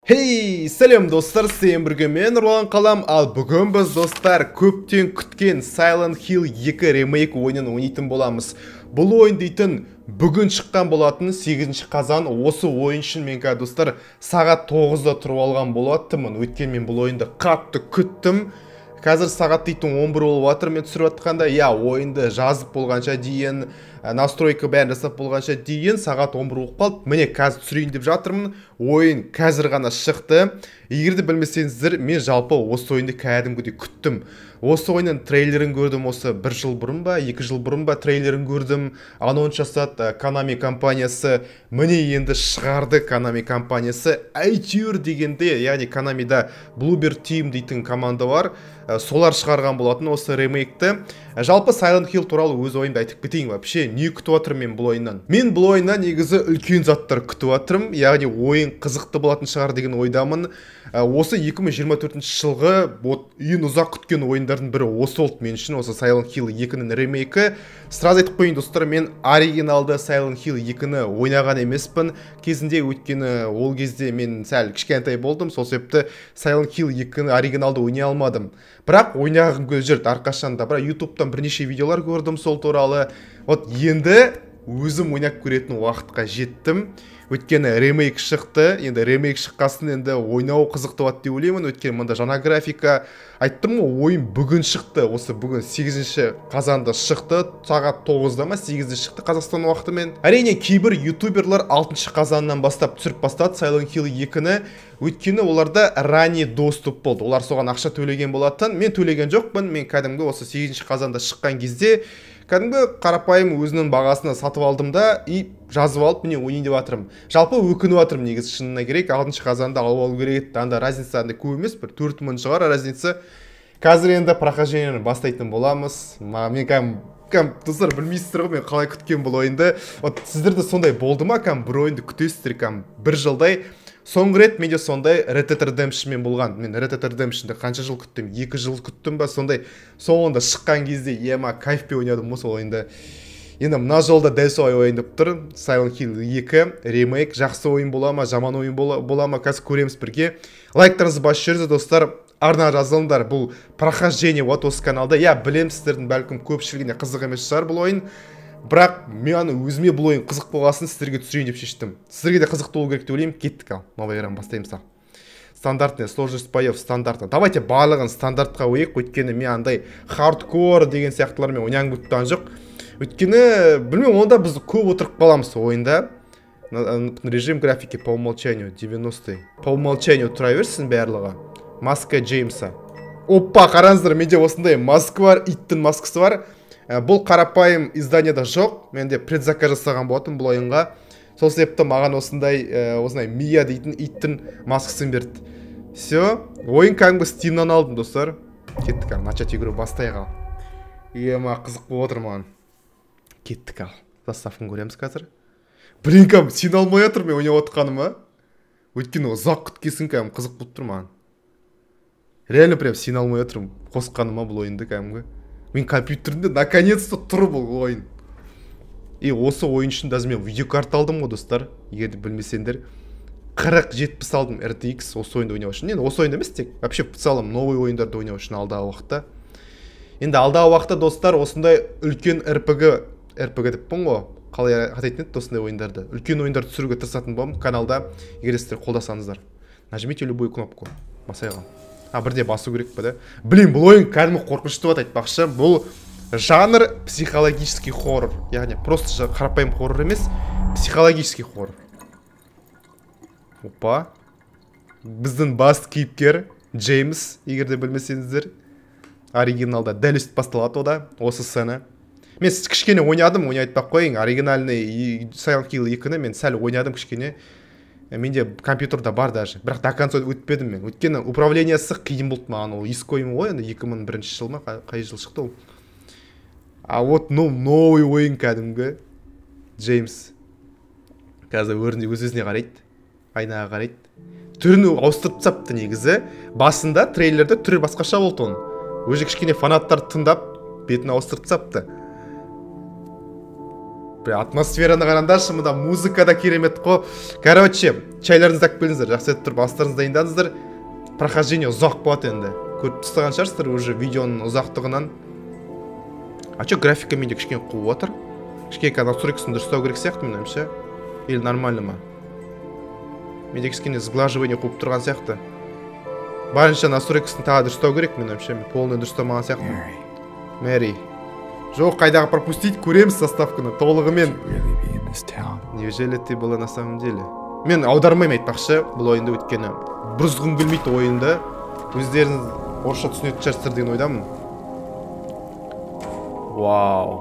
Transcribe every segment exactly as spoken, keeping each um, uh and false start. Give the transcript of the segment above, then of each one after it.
Хей, сәлем достар, сен бірге мен Нұрлан Қалам, ал бүгін біз достар көптен күткен Silent Hill екі ремейк ойынын ойнайтын боламыз. Бұл ойын дейтін бүгін шыққан болатын сегізінші қазан. Осы ойын үшін мен қазір достар сағат тоғызда тұрып алған болатынмын. Өткен мен бұл ойынды қатты күттім. Қазір сағат дейтін он бір болып жатыр. Мен түсіріп жатқанда, я ойынды жазып болғанша дейін, настройка бәрін жасап болғанша дейін сағат он бір болып қалды. Міне қазір түсірейін деп жатырмын. Ойын қазір ғана шықты. Егерде білмесеңіздер, мен жалпы осы ойынды кәдімгідей күттім. Осы ойынның трейлерін көрдім, осы бір жыл бұрын ба, екі жыл бұрын ба трейлерін көрдім. Анонс жасады Konami компаниясы. Міне енді шығарды Konami компаниясы. Әйтеуір дегенде, яғни Konami'да Bluebird Team дейтін команда бар. Солар шығарған болатын осы ремейкті. Жалпы Silent Hill туралы өз ойымды айтып кетейін. Вообще не күтіп жатырмын мен бұл ойыннан? Мен бұл ойыннан негізі үлкен заттар күтіп жатырмын. Яғни ойын қызықты болатын шығар деген ойдамын. Осы екі мың жиырма төртінші жылғы ең ұзақ күткен ойындардың бірі осы болды мен үшін, осы Silent Hill екінің ремейкі. Сразу айтып қойын достар, мен оригиналды Silent Hill екіні ойнаған емеспін. Кезінде өткені ол кезде мен сәл кішкентай болдым, сол себепті Silent Hill екіні оригиналды ойнай алмадым. Бірақ ойнағым көз жүрді арқашанда. Бірақ ютубтан бірнеше видеолар көрдім сол туралы. Вот енді өзім ойнап көретін уақытқа жеттім. Өткені ремейк шықты, енді ремейк шыққасын енді ойнау қызықты болады деп ойлаймын. Өткені мында жаңа графика. Айттым ғой, ойын бүгін шықты. Осы бүгін сегізінші қазанда шықты. Сағат тоғызда ма сегізде шықты Қазақстан уақытымен. Әрине кейбір ютуберлар алтыншы қазаннан бастап түсіріп бастады Silent Hill екіні. Өткені оларда ранний доступ болды. Олар соған ақша төлеген болатын. Мен төлеген жоқпын. Мен кәдімгі осы сегізінші қазанда шыққан кезде кәдімгі қарапайым өзінің бағасына сатып алдым да и жазып алып міне ойнайын деп жатырмын. Жалпы өкініп жатырмын негізі шынына керек. алтыншы қазанда алып алу керек еді. Анда разница андай көп емес, бір төрт мың шығар разница. Қазір енді прохождениені бастайтын боламыз. Мен кәдім достар білмейсіздер ғой мен қалай күткен бұл ойынды. Вот сіздерде сондай болды ма, кәдім бір ойынды күтесіздер кәдім бір жылдай. Соңғы рет менде сондай Red Dead Redemption мен болған. Мен Red Dead Redemption'ды қанша жыл күттім? екі жыл күттім ба? Сондай соңында шыққан кезде ема кайфпен ойнадым осы ойынды. Енді мына жолда дәл солай ойын деп тұр. Silent Hill екі ремейк жақсы ойын бола ма, жаман ойын бола ма, қазір көреміз бірге. Лайктарыңызды басып жүріңіздер достар. Арна жазылыңдар, бұл прохождение вот осы каналда. Я білем, сіздердің бәлкім көпшілігіне қызық емес шығар бұл ойын. Бірақ мен өзіме бұл ойын қызық болғасын сіздерге түсірейін деп шештім. Сіздерге де қызықты болу керек деп ойлаймын. Кеттік ал. Новый эрадан бастаймыз ал. Стандартный, сложность боев стандартный. Давайте барлығын стандартқа қойып, өйткені мен андай хардкор деген сияқтылармен ойнағым келген жоқ. Өйткені білмеймін, онда біз көп отырып қаламыз ойында. Режим графики по умолчанию девяностый. По умолчанию тұра берсін барлығы. Маска Джеймса. Опа, қараңыздар, менде осындай маска бар, иттің маскасы бар. Бұл қарапайым изданияда жоқ. Менде предзаказ жасаған болатын бұл ойынға. Сол себепті маған осындай осындай Мия дейтін иттің маскасын берді. Все, ойын кәдімгі Steam'нан алдым достар. Кеттік ал, начать игру бастайық ал. Ема қызық болып отыр маған. Кеттік ал. Заставканы көреміз қазір. Блин, кәдім сен алмай отыр мен ойнап отқаныма. Өйткені ұзақ күткесін кәдім қызық болып тұр маған. Реально прям сен алмай отырмын қосқаныма бұл ойынды кәдімгі. Мен компьютерінде наконец-то тұр бұл ойын. И осы ойын үшін даже мен видеокарта алдым ғой достар. Егер білмесеңдер, қырық жетпіс алдым эр ти икс осы ойынды ойнау үшін. Енді осы ойында емес тек, вообще в целом новый ойындарды ойнау үшін алдағы уақытта. Енді алдағы уақытта достар осындай үлкен эр пи джи, эр пи джи деппін ғой. Қалай атайтын еді осындай ойындарды. Үлкен ойындарды түсіруге тырысатын боламын каналда. Егер сіздер қолдасаңыздар, нажмите любую кнопку. Басайған. А бірде басу керек па да? Блин, бұл ойын кәдімгі қорқынышты болады айтпақшы. Бұл жанр психологический хоррор. Яғни просто қарапайым хоррор емес, психологический хоррор. Опа. Біздің басты кейіпкер Джеймс, егерде білмесеңіздер, оригиналда дәл үстіп басталады ода, осы сцена. Мен кішкене ойнадым, ойнай айтпақ қойын. Оригинальный Silent Hill екіні мен сәл ойнадым кішкене. Менде компьютерда бар даже. Бірақ до конца өтпедім мен. Өйткені управлениясы қиын болды маған. Ол ескі ойын ғой, енді екі мың бірінші жыл ма, қай жыл шықты ол. А вот ну новый ойын кәдімгі Джеймс. Қазір өрінде өз-өзіне қарайды. Айнаға қарайды. Түрін ауыстырып тастапты негізі. Басында трейлерде түрі басқаша болды оның. Өзі кішкене фанаттар тыңдап, бетін ауыстырып тастапты. атмосфераны қараңдаршы, мында музыка да керемет қой. Короче, чайларыңызды алып келіңіздер, жақсы етіп тұрып, астарыңызды дайындаңыздар. Прохождение ұзақ болады енді. Көріп тастаған шығарсыздар уже видеоның ұзақтығынан. А че графика менде кішкене қуып отыр? Кішкене настройкасын дұрыстау керек сияқты менің ойымша. Или нормально ма? Менде кішкене сглаживание қуып тұрған сияқты. Барынша настройкасын тағы дұрыстау керек менің ойымша. Полный дұрыстамаған сияқты. Мэри. Жоқ, қайдағы пропустить, көреміз составканы толығымен. Неужели ты была на самом деле? Мен аудармаймын айтпақшы бұл ойынды, өткені бұрызғым келмейді ойынды. Өздеріңіз орысша түсінетін шығарсыздар деген ойдамын. Вау.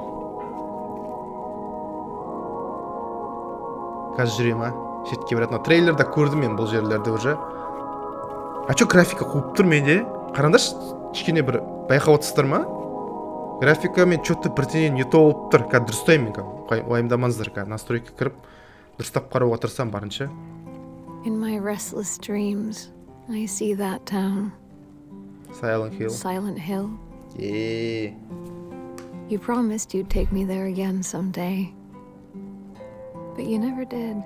Қазір жүрем, а? Шетке баратын. Трейлерді көрдім мен бұл жерлерді уже. А че графика қуып тұр менде? Қараңдаршы, кішкене бір байқап отырсыздар ма? Графика мен что-то бірдеңе не то болып тұр. Қазір дұрыстаймын мен. Уайымдамаңыздар, қазір настройка кіріп, дұрыстап қарауға тырысамын барынша. In my restless dreams, I see that town. Silent Hill. Silent Hill. Yeah. You promised you'd take me there again someday. But you never did.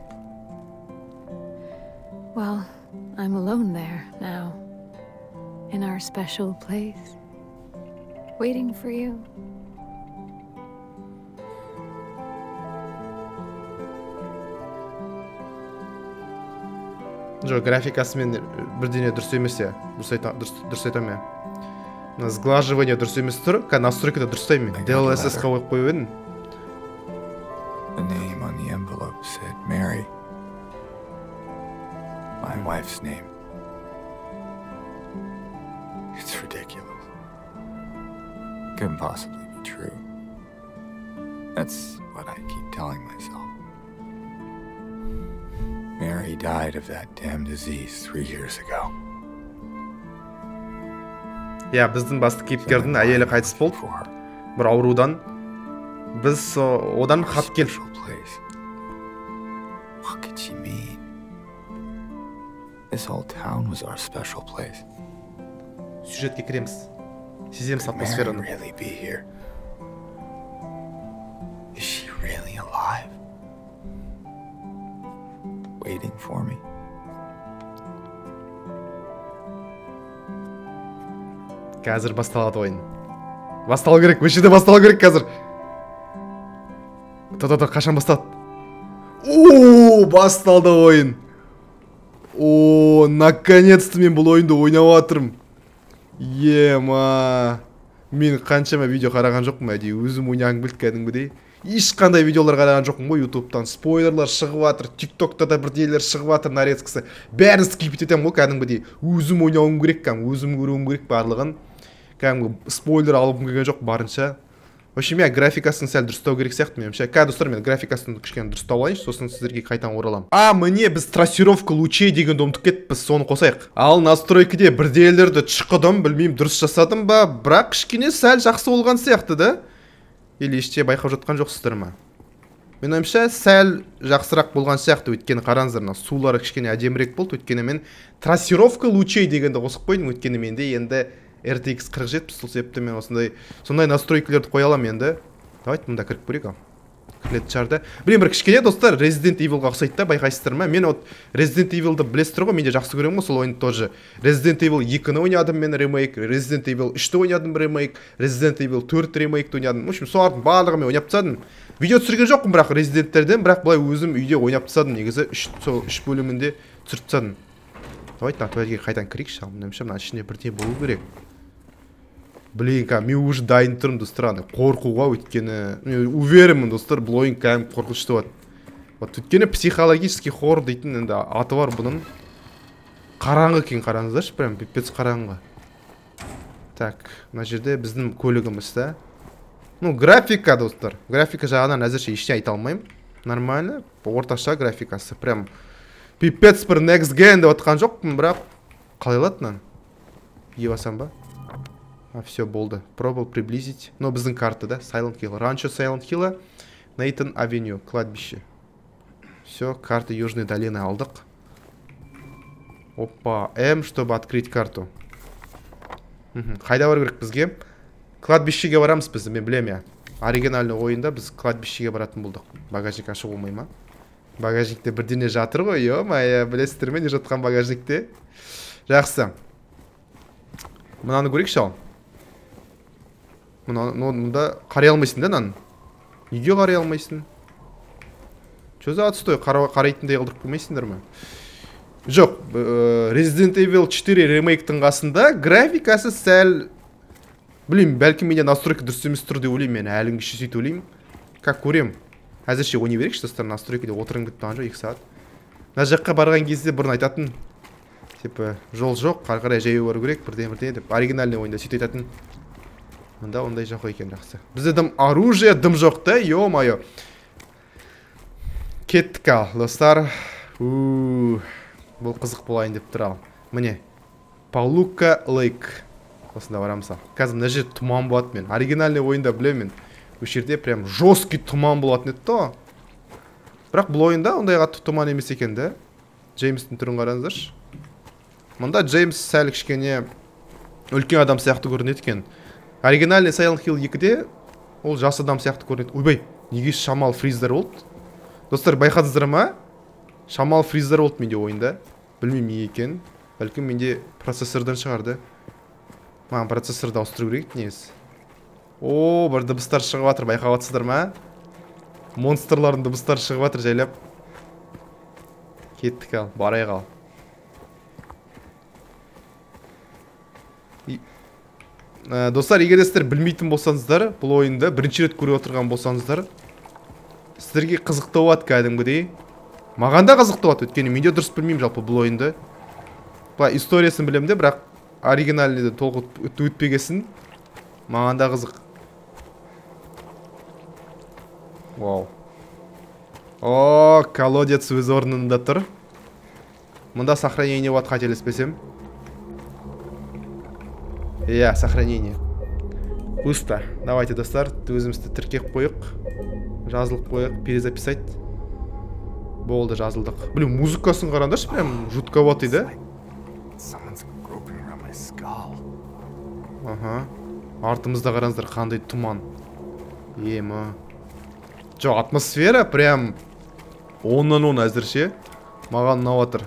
Well, I'm alone there now. In our special place. Waiting for you. Жоқ, графикасымен бірдеңе дұрыс емес я. Дұрыс айтамын я. Сглаживание дұрыс емес тұр. Қазір настройкада дұрыстаймын мен. ди эл эс эс-қа қойып қойып едім. The name on the envelope said Mary. My wife's name. It's ridiculous. Couldn't possibly be true. That's what I keep telling myself. Mary died of that damn disease three years ago. Я, біздің басты кейіпкердің әйелі қайтыс болды. Бір аурудан. Біз одан хат келді. What could she mean? This whole town was our special place. Сюжетке кіреміз. Сеземіз атмосфераны. Could Mary really be here? Is she really alive? Waiting for me? Қазір басталады ойын. Басталу керек, өшеде басталу керек қазір. Та-та-та, қашан басталды? Ооо, басталды ойын. Ооо, наконец-то мен бұл ойынды ойнап жатырмын. Ема. Мен қаншама видео қараған жоқпын, әдейі өзім ойнағым келді кәдімгідей. Ешқандай видеолар қараған жоқпын ғой ютубтан. Спойлерлар шығып жатыр, тиктокта да бірдеңелер шығып жатыр, нарезкасы. Бәрін скип етемін ғой кәдімгідей. Өзім ойнауым керек, кәдімгі өзім көруім керек барлығын. Кәдімгі спойлер алғым келген жоқ барынша. В общем, я графикасын сәл дұрыстау керек сияқты меніңше. Қазір достар, мен графикасын кішкене дұрыстау алайыншы, сосын сіздерге қайтадан ораламын. А, міне біз трассировка лучей дегенді ұмытып кеттік, біз соны қосайық. Ал настройкаде бірдеңелерді шықыдым, білмеймін, дұрыс жасадым ба, бірақ кішкене сәл жақсы болған сияқты да? Или іште байқап жатқан жоқсыздар ма? Мен ойымша сәл жақсырақ болған сияқты, өйткені қараңыздар, сулары кішкене әдемірек болды, өйткені мен трассировка лучей дегенді қосып қойдым, өйткені менде енді эр ти икс қырық жеті, сол себепті мен осындай сондай настройкаларды қоя аламын енді. Давайте мұнда кіріп көрейік. Кілет шарды. Білем, бір кішкене достар, Resident Evil-ға ұқсайды да, байқайсыздар ма? Мен от Resident Evil-ды білесіздер ғой, мен де жақсы көремін ғой сол ойынды тоже. Resident Evil екіні ойнадым мен ремейк, Resident Evil үшті ойнадым ремейк, Resident Evil төрт ремейкті ойнадым. В общем, солардың барлығын мен ойнап тастадым. Видео түсірген жоқпын бірақ Resident-терден, бірақ былай өзім үйде ойнап тастадым. Негізі үш бөлімінде түсіріп тастадым. Давайте натуарге қайдан кірейікші. Меніңше мына ішінде бірдеңе болу керек. Блин, ка, мен уже дайын тұрмын достар, қорқуға, өйткені мен уверенмін достар, бұл ойын кәдімгі қорқынышты болады. Вот өйткені психологический хоррор дейтін енді аты бар бұның. Қараңғы екен, қараңыздаршы, прям пипец қараңғы. Так, мына жерде біздің көлігіміз да. Ну, графика достар. Графика жағынан әзірше ештеңе айта алмаймын. Нормально, орташа графикасы. Прям пипец бір next gen деп отқан жоқпын, бірақ қалай алатынын? Е басам ба? А, все, болды. Пробовал приблизить. Но біздің карта, да? Silent Hill. Ранчо Silent Hill, Нейтан Авеню, кладбище. Все, карта Южной долины алдық. Опа, М, чтобы открыть карту. Қайда бару керек бізге? Кладбищеге барамыз біз, мен білем я. оригинальный ойында біз кладбищеге баратын болдық. Багажник ашық болмай ма? Багажникте бірдеңе жатыр ғой, ё-мая, білесіздер ме не жатқан багажникте? Жақсы. Мынаны көрейікші ал. Мұнда қарай алмайсың да нан. Неге қарай алмайсың? Чё за отстой? Қарайтындай қылдырып көрмейсіңдер ме? Жоқ, Resident Evil четыре ремейктің қасында графикасы сәл... Білейм, бәлкім менде настройка дұрыс емес тұр деп ойлаймын, мен әлің кіші сөйтіп ойлаймын. Как көрем? Әзірше ойнай берейікші, достар, настройкада отырын күтті жоқ, екі сағат. Мына жаққа барған кезде бұрын айтатын, типа, жол жоқ, қарқарай жаяу бару керек, бірден-бірден деп, оригинальный ойында сөйтіп айтатын. Мында ондай жоқ екен, жақсы. Бізде дым оружие, дым жоқ та, ё-майо. Кеттік ал, достар. Бұл қызық болайын деп тұр ал. Міне, Палука Лейк. Осында барамыз ал. Қазір мына жер тұман болады мен. Оригинальный ойында білемін. Өш жерде прям жесткий тұман болатын еді то. Бірақ бұл ойында ондай қатты тұман емес екен де. Джеймстің түрін қараңыздаршы. Мұнда Джеймс сәл кішкене үлкен адам сияқты көрінеді екен. Оригинальный Silent Hill екіде ол жас адам сияқты көрінеді. Ойбай, неге шамал фриздар болды? Достар, байқадыңыздар ма? Шамал фриздар болды менде ойында. Білмеймін екен. Бәлкім менде процессордан шығарды. Маған процессорды ауыстыру керек негізі. О, бір дыбыстар шығып жатыр, байқап жатсыздар ма? Монстрлардың дыбыстар шығып жатыр жайлап. Кеттік ал, барайық ал. Достар, егер сіздер білмейтін болсаңыздар, бұл ойында бірінші рет көріп отырған болсаңыздар, сіздерге қызықты болады кәдімгідей. Маған да қызықты болады, өйткені менде дұрыс білмеймін жалпы бұл ойында. Бұл историясын білемін де, бірақ оригинальныйды толық өтпегесін. Маған да қызық. Вау. О, колодец өз орнында тұр. Мұнда сохранение болады, қателеспесем. Иә, сохранение. Пусто. Давайте, достар, өзімізді тіркеп қойық. Жазылып қойық, перезаписать. Болды, жазылдық. Блин, музыкасын қараңдаршы, прям жутковатый, да? Ага. Артымызда қараңыздар, қандай тұман. Ема. Жоқ, атмосфера прям оннан он әзірше. Маған ұнаватыр.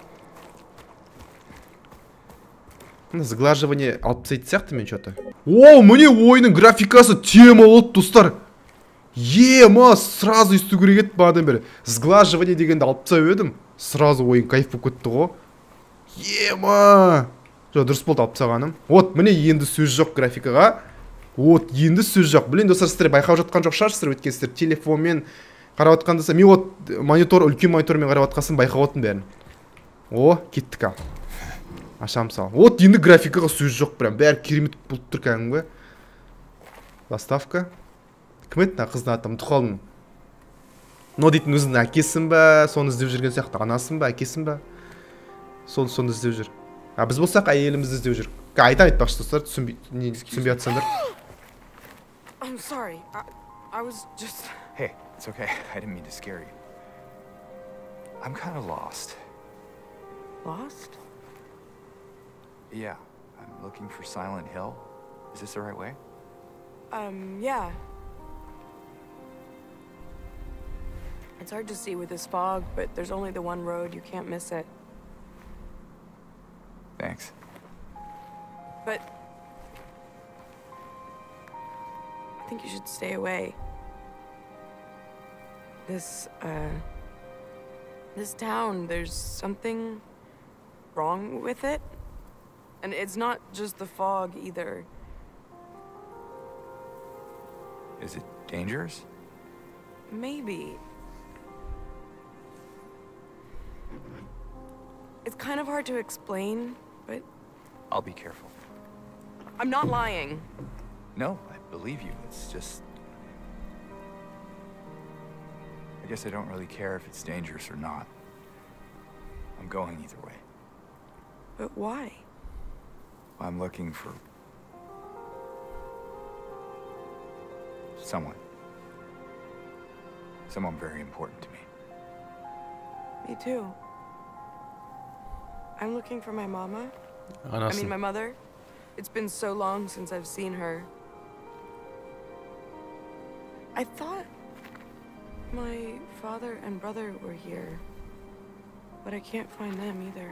Сглаживание алып тастайтын сияқты мен что-то. О, міне ойынның графикасы тема болды, достар. Ема, сразу есту керек еді бағадан бері. Сглаживание дегенді алып тастап едім. Сразу ойын кайф болып кетті ғой. Ема. Жоқ, дұрыс болды алып тастағаным. Вот, міне енді сөз жоқ графикаға. Вот, енді сөз жоқ. Блин, достар, сіздер байқап жатқан жоқ шығарсыздар, өйткені сіздер телефонмен қарап жатқанда, мен вот монитор, үлкен монитормен қарап жатқасын байқап отырмын бәрін. О, кеттік ал. Ашам сал. Вот, енді графикаға сөз жоқ, прям бәрі керемет болып тұр кәдімгі. Доставка. Кім еді қыздың аты? ұмытып қалдым. Но дейтін өзінің әкесін бе, соны іздеп жүрген сияқты, анасын ба, әкесін бе? Соны соны іздеп жүр. А біз болсақ әйелімізді іздеп жүр. Айта айтпақшы достар, түсінбей атсаңдар. I'm sorry. I, I was just... Hey, it's okay. I didn't mean to scare you. I'm kind of lost. Lost? Yeah, I'm looking for Silent Hill. Is this the right way? Um, yeah. It's hard to see with this fog, but there's only the one road. You can't miss it. Thanks. But... I think you should stay away. This, uh... This town, there's something wrong with it. And it's not just the fog, either. Is it dangerous? Maybe. It's kind of hard to explain, but... I'll be careful. I'm not lying. No, I believe you. It's just... I guess I don't really care if it's dangerous or not. I'm going either way. But why? I'm looking for... someone. Someone very important to me. Me too. I'm looking for my mama. I mean, my mother. It's been so long since I've seen her. I thought my father and brother were here, but I can't find them either.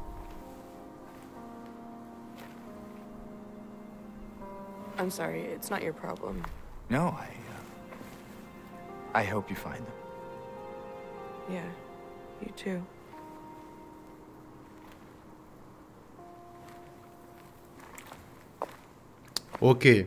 I'm sorry, it's not your problem. No, I, uh, I hope you find them. Yeah, you too. Окей.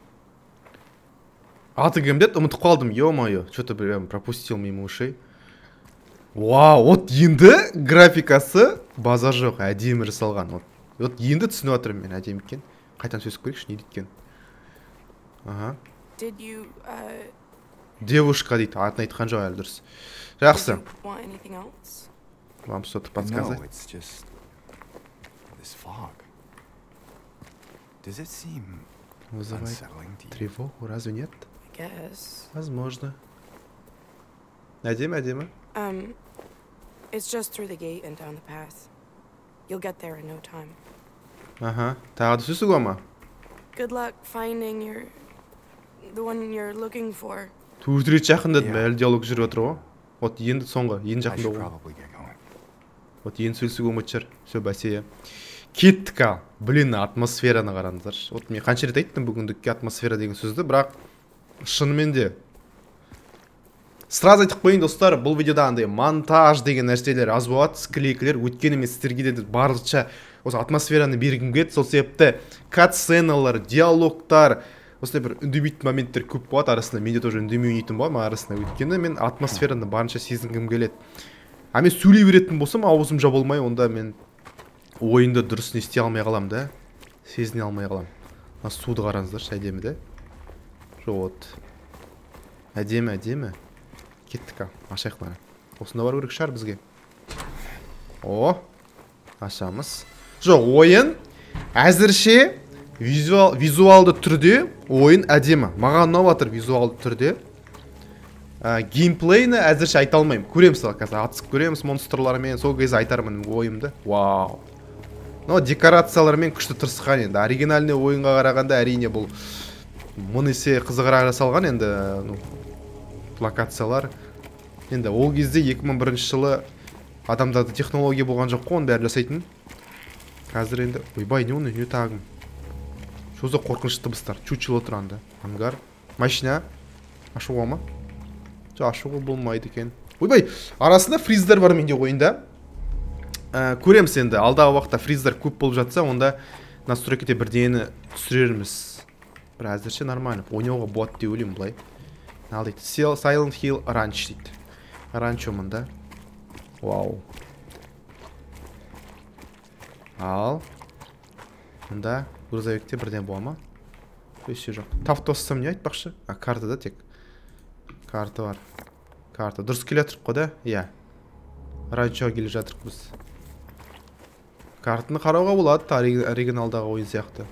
Аты кім деді? Ұмытып қалдым, ё-моё. Что-то прям пропустил мимо ушей. Вау, вот енді графикасы база жоқ, әдемі жасалған. Вот, вот енді түсініп отырмын мен әдемі екен. Қайтан сөзіп көрейікші, не дейкен? Ага. Did you, uh... Девушка дейді, атын айтқан жоқ әлі дұрыс. Жақсы. Did you want anything else? Вам что-то No, подсказать? it's just this fog. Does it seem Вызывает unsettling to you? тревогу, разве нет? I guess. Возможно. Әдемі, әдемі. Um, it's just through the gate and down the path. You'll get there in no time. Ага. Тағы да сөзі ма? Good luck finding your... the one you're looking for. Төрт жақын дедім, Иә. әлі диалог жүріп отыр ғой. Вот енді соңғы, енді I жақында should ғой. probably get going. Вот енді сөйлесуге ұмыт шығар. Все, бәсе. Кеттік ал. Блин, атмосфераны қараңыздар. Вот мен қанша рет айттым бүгіндікке атмосфера деген сөзді, бірақ шынымен де сразу айтып қойын достар, бұл видеода андай монтаж деген нәрселер аз болады, склейкілер, өйткені мен сіздерге де барынша осы атмосфераны бергім келеді. Сол себепті кат-сценалар, диалогтар, осылай бір үндемейтін моменттер көп болады арасында. Менде тоже үндемей ойнайтын болады ма арасында, өйткені мен атмосфераны барынша сезінгім келеді. А мен сөйлей беретін болсам, аузым жабылмай, онда мен ойынды дұрыс не істей алмай қалам да, сезіне алмай қалам. Мына суды қараңыздаршы, әдемі де. Вот. Әдемі, әдемі. Кеттік, ашайық мана. Осында бар керек шығар бізге. О, ашамыз. Жоқ, ойын әзірше визуал, визуалды түрде ойын әдемі. Маған ұнап жатыр визуалды түрде. Ә, геймплейні әзірше айта алмаймын. Көреміз қазір, атысып көреміз монстрлармен, сол кезде айтармын ойымды. Вау. Но декорациялармен күшті тырысқан енді. Оригинальный ойынға қарағанда әрине бұл мың есе қызығырақ жасалған енді, ну, локациялар. Енді ол кезде екі мың бірінші жылы адамдарда технология болған жоқ қой, оны бәрі жасайтын. Қазір енді, ойбай, не оны, не тағым. Что за қорқынышты дыбыстар? Чучело тұранда. Ангар. Машина. Ашуға ма? Жоқ, ашуға болмайды екен. Ойбай, арасында фриздар бар менде ойында. Ә, көреміз енді, алдағы уақытта фриздар көп болып жатса, онда настройкеде бірдеңені түсірерміз. Бір әзірше нормально. Ойнауға болады деп ойлаймын бұлай. Ал дейді, Silent Hill Ranch дейді. Ранчо мында. Вау. Ал. Мында грузовикте бірден бола ма? Өсе жоқ. Тап тоссам не айтпақшы? А, карта да тек. Карта бар. Карта. Дұрыс келе жатырық қой да? Иә. Ранчоға келе жатырық біз. Картаны қарауға болады, оригиналдағы ойын сияқты.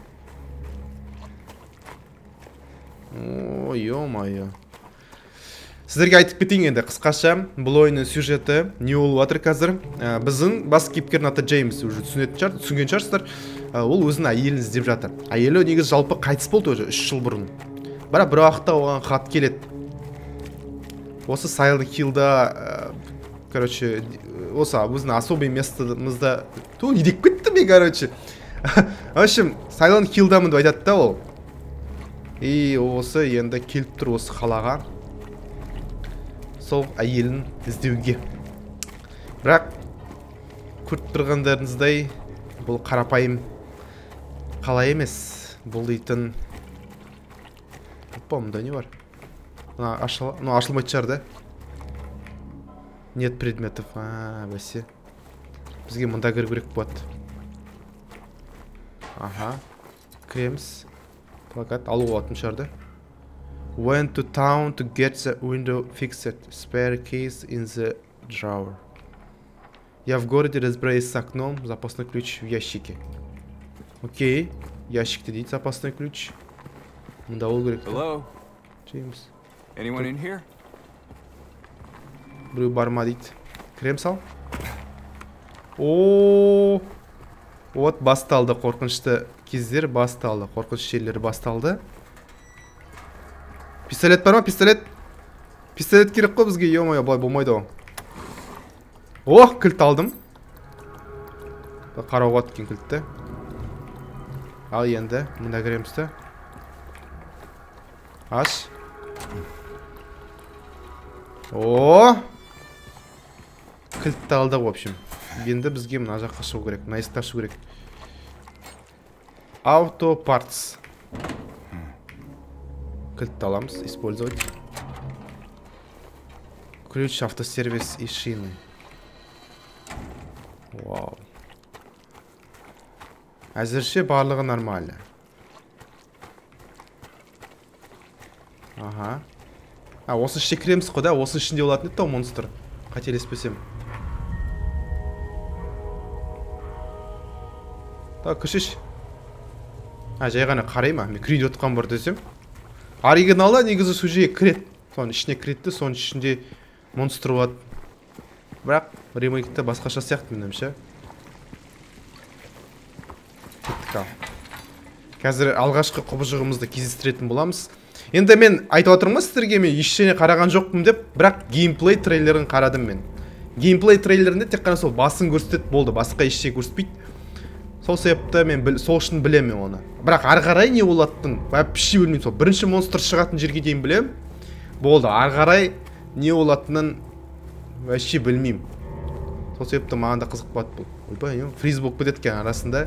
О, ё-моё. Сіздерге айтып кетейін енді қысқаша, бұл ойынның сюжеті не болып жатыр қазір. Ә, біздің бас кейіпкердің аты Джеймс, уже түсінетін шығар, түсінген шығарсыздар. Ә, ол өзінің әйелін іздеп жатыр. Әйелі негізі жалпы қайтыс болды уже үш жыл бұрын. Бірақ бір уақытта оған хат келеді. Осы Silent Hill'да, ә, короче, осы өзінің особый местомызда, то не деп кетті ме, короче. В общем, Silent Hill'дамын деп айтады да ол. И осы енді келіп тұр осы қалаға. Сол әйелін іздеуге. Бірақ көріп тұрғандарыңыздай, бұл қарапайым қала емес. Бұл дейтін... Опа, мұнда не бар? Ну, ашылмайды шығар да? Нет предметов. А, бәсе. Бізге мұнда кіру керек болады. Ага. Кіреміз. Плакат алуға болатын шығар да? Went to town to get the window fixed. Spare keys in the drawer. Я в городе разбираюсь с окном. Запасной ключ в ящике. Окей. Ящикте дейді запасной ключ. Мұнда ол керек. Hello? Джеймс. Anyone in here? Біреу бар ма дейді. Крем сал. Ооо. Вот басталды қорқынышты кездер, басталды. Қорқыныш жерлері басталды. Пистолет бар ма? Пистолет. Пистолет керек қой бізге, ё-моё, былай болмайды ғой. О, кілт алдым. Қарауға аткен кілтті. Ал енді, мында кіреміз де. Аш. О! Кілтті алдық, в общем. Енді бізге мына жаққа шығу керек, мына есікті ашу керек. Auto parts. Кілтті аламыз, использовать. Ключ, автосервис и шины. Вау. Әзірше барлығы нормально. Ага. А, осы іште кіреміз қой да, осы ішінде болатын еді, монстр. Қателеспесем. Так, күшіш. А, жай ғана қарай ма? Мен кірейді отқан бар десем. Оригиналы негізі сол жерге кіреді. Соның ішіне кіретті, соның ішінде монстр болады. Бірақ ремейкті басқаша сияқты менімше. Кеттік ал. Қазір алғашқы құбыжығымызды кездестіретін боламыз. Енді мен айтып отырмын сіздерге, мен ештеңе қараған жоқпын деп, бірақ геймплей трейлерін қарадым мен. Геймплей трейлерінде тек қана сол басын көрсетеді болды, басқа ештеңе көрсетпейді. Сол себепті мен біл, сол үшін білемін оны. Бірақ ары қарай не болатынын вообще білмеймін. Сол бірінші монстр шығатын жерге дейін білемін. Болды, ары қарай не болатынын вообще білмеймін. Сол себепті маған да қызық болады бұл. Ойбай, фриз болып кетеді екен арасында.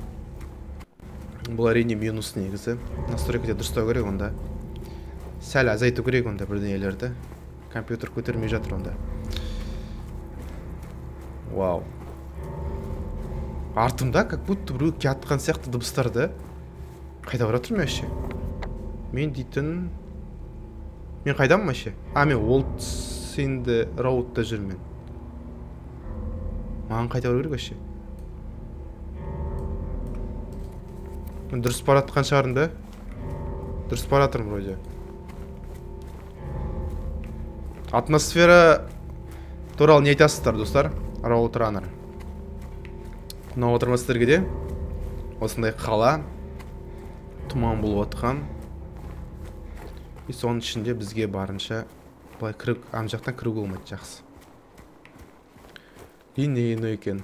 Бұл әрине минус негізі. Настройкада дұрыстау керек онда. Сәл азайту керек онда бірдеңелерді. Компьютер көтермей жатыр онда. Вау. Артымда как будто біреу жатқан сияқты дыбыстарды. Қайда бара жатырмын вообще? Мен дейтін... Мен қайдамын вообще? А, мен Олдс инді Роудта жүрмін. Маған қайда бара керек вообще? Мен дұрыс бара жатқан шығармын да? Дұрыс бара жатырмын вроде. Атмосфера туралы не айтасыздар, достар? Роуд Раннер. Мынау отырмыз сіздерге де. Осындай қала. Тұман болып отқан. И соның ішінде бізге барынша былай кіріп, ам жақтан кіруге болмайды, жақсы. И не екен.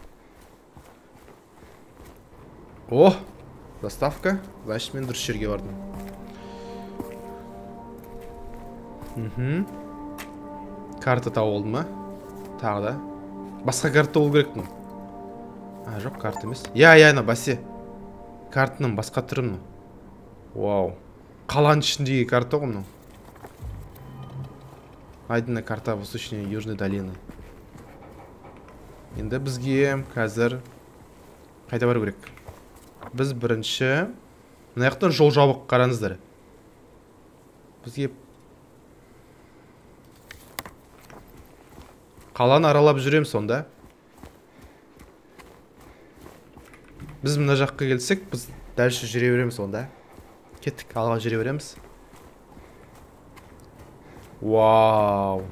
О! Заставка. Значит, мен дұрыс жерге бардым. Мхм. Карта тауып олды ма? Тағы да. Басқа карта болу керек мұн. А, жоқ, карта емес. Я, я, на басе. Картаның басқа түрі мұн. Вау. Қаланың ішіндегі карта ғой мұн. Айдына карта восточной Южной долины. Енді бізге қазір қайда бару керек? Біз бірінші... Мына жақтан жол жабық, қараңыздар. Бізге... Қаланы аралап жүрем сонда. Біз мына жаққа келсек, біз дәлше жүре береміз сонда. Кеттік, алға жүре береміз. Вау.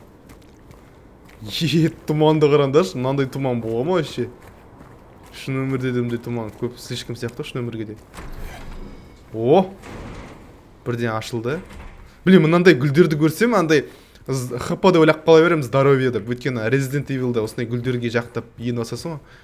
Е, тұманды қараңдаршы, мынандай тұман бола ма вообще? Шын өмірде демде тұман көп, слишком сияқты шын өмірге де. О! Бірден ашылды. Білем, мынандай гүлдерді көрсем, андай хп деп ойлап қала беремін, здоровье деп. Өйткені Resident Evil'да осындай гүлдерге жақтап ені басасың ғой.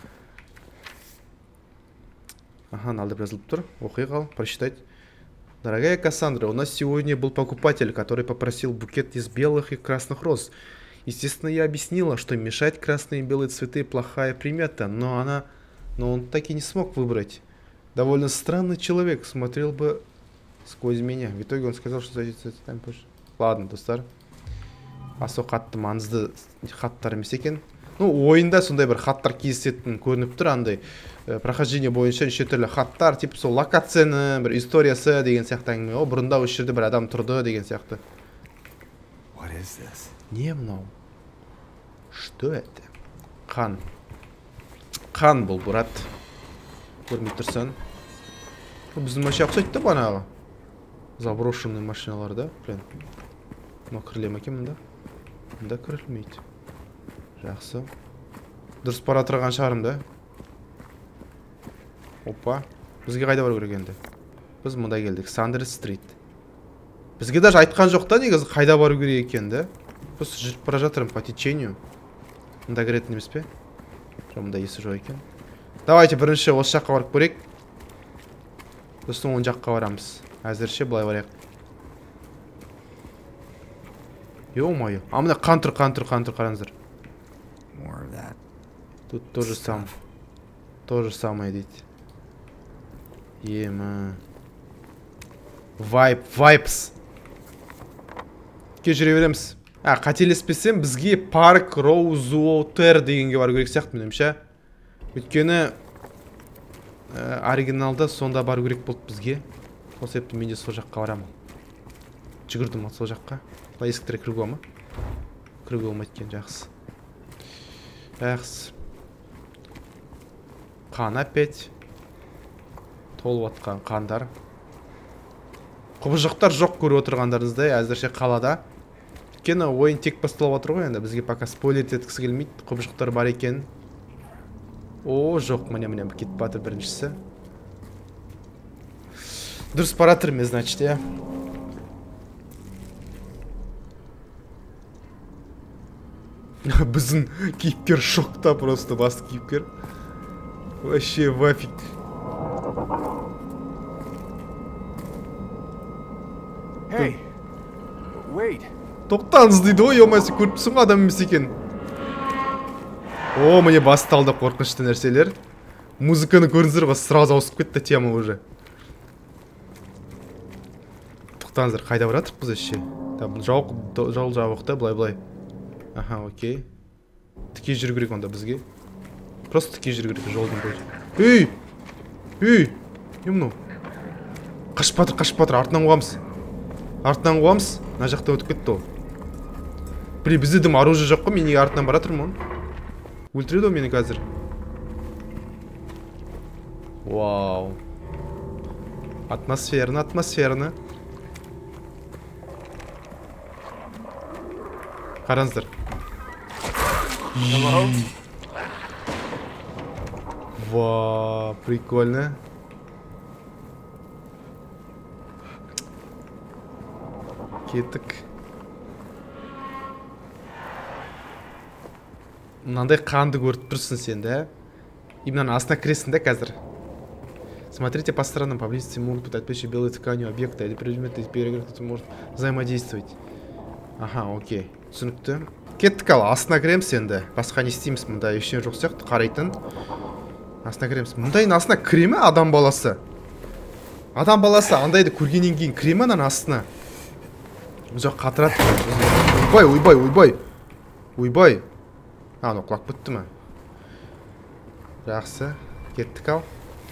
Ага, надо жазылып тұр. Оқи қал, прочитать. Дорогая Кассандра, у нас сегодня был покупатель, который попросил букет из белых и красных роз. Естественно, я объяснила, что мешать красные и белые цветы плохая примета, но она... Но он так и не смог выбрать. Довольно странный человек, смотрел бы сквозь меня. В итоге он сказал, что зайдет цветами позже. Ладно, достар. Асо қатты маңызды хаттар емес екен. Ну, ойында сондай бір хаттар кездесетін көрініп тұр, андай прохождение бойынша неше түрлі хаттар, типа сол локацияны, бір историясы деген сияқты әңгіме. О, бұрында осы жерде бір адам тұрды деген сияқты. What is this? Не мынау? Что это? Қан. Қан бұл, брат. Көрмей тұрсан. Біздің машина ұқсайды да банағы. Заброшенный машиналар да, блин. Но кіріле ме екен мұнда? Мұнда кірілмейді. Жақсы. Дұрыс бара тұрған шығарым да. Опа. Бізге қайда бару керек енді? Біз мұнда келдік. Сандерс стрит. Бізге даже айтқан жоқ та негізі қайда бару керек екен да. Просто жүріп бара жатырмын по течению. Мында кіретін емес пе? Жоқ, мында есі жоқ екен. Давайте бірінші осы жаққа барып көрейік. Сосын оң жаққа барамыз. Әзірше былай барайық. Ё-моё. А мына қан тұр, қан тұр, қан тұр, қараңыздар. Тут тоже самое. То же самое дейді. Ема. Вайп, вайпс. Ке жүре береміз. А, қателеспесем, бізге парк Роузвотер дегенге бару керек сияқты меніңше. Өйткені оригиналда сонда бару керек болды бізге. Сол себепті мен де сол жаққа барамын. Жүгірдім сол жаққа. Бұлай есіктері кіруге ма? Кіруге болмайды екен, жақсы. Жақсы. Қан опять. Толып атқан қандар. Құбыжықтар жоқ көріп отырғандарыңыздай, әзірше қалада. Өйткені ойын тек басталып отыр ғой, енді бізге пока спойлер еткісі келмейді. Құбыжықтар бар екен. О, жоқ, міне-міне кетіп батыр біріншісі. Дұрыс бара жатырмыз, значит, я. Біздің кейіпкер шокта просто, басты кейіпкер. Вообще вафик. Hey, wait. Тоқтаңыз дейді ғой, емесі көріпсің адам емес екен. О, міне басталды қорқынышты нәрселер. Музыканы көріңіздер ғой, сразу ауысып кетті тема уже. Тоқтаңыздар, қайда баратырмыз ше? Жол жабық та, былай-былай. Аха, окей. Тіке жүру керек онда бізге. Просто тіке жүру керек жолдың бойы. Ей! Ей! Не мынау? Қашып батыр, қашып батыр, артынан қуамыз. Артынан қуамыз, мына жақта өтіп кетті ол. Блин, бізде дым оружие жоқ қой, мен неге артынан бара тұрмын оны? Өлтіреді ол мені қазір. Вау. Атмосферно, атмосферно. Қараңыздар. Вау, прикольно. Кеттік. Мынандай қанды көріп тұрсың сен, да? Именно астына кіресің, да, қазір? Смотрите по сторонам, поблизости могут быть отпечатки белой тканью объекта или предметы, кто может взаимодействовать. Ага, окей. Түсінікті. Кеттік ал, астына кіреміз енді. Басқа не істейміз, мұнда ештеңе жоқ сияқты, қарайтын. Астына кіреміз. Мұндайын астына кіре ме адам баласы? Адам баласы андайды көргеннен кейін кіре ме ананың астына? Жоқ, қатырат. Ойбай, ойбай, ойбай. Ойбай. А, ну құлақ бітті ме? Жақсы. Кеттік ал.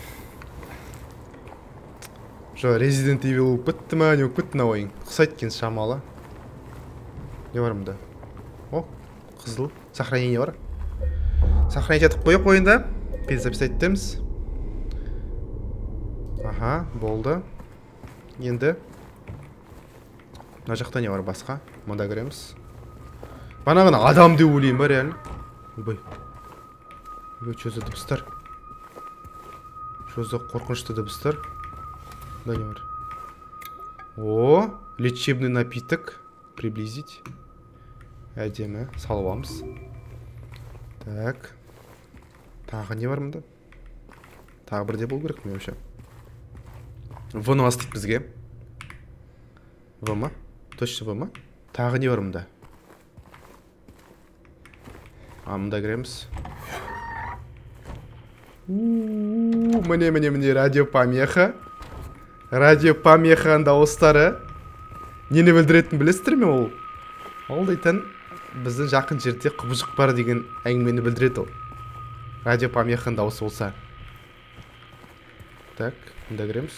Жо, Resident Evil бітті ме? Не өкпітті на ойын? Құсайды кен шамалы. Не бар мұнда? О, қызыл. Сохранение бар. Сохранение етіп қойық ойында. Перезаписать етеміз. Аха, болды. Енді мына жақта не бар басқа? Мұнда кіреміз. Бағана адам деп ойлаймын ба реально? Ойбай. Ойбай, что за дыбыстар? Что за қорқынышты дыбыстар? Да не бар. О, лечебный напиток. Приблизить. Әдемі, салып аламыз. Так. Тағы не бар мұнда? Тағы бірде болу керек мен вообще. В-ны бастық бізге. В ма? Точно В ма? Тағы не бар мұнда? А, мұнда кіреміз. Міне, міне, міне, радиопомеха. Радиопомеханың дауыстары. Нені білдіретін білесіздер ме ол? Ол дейтін біздің жақын жерде құбыжық бар деген әңгімені білдіреді ол. Радиопомеханың дауысы болса. Так, мұнда кіреміз.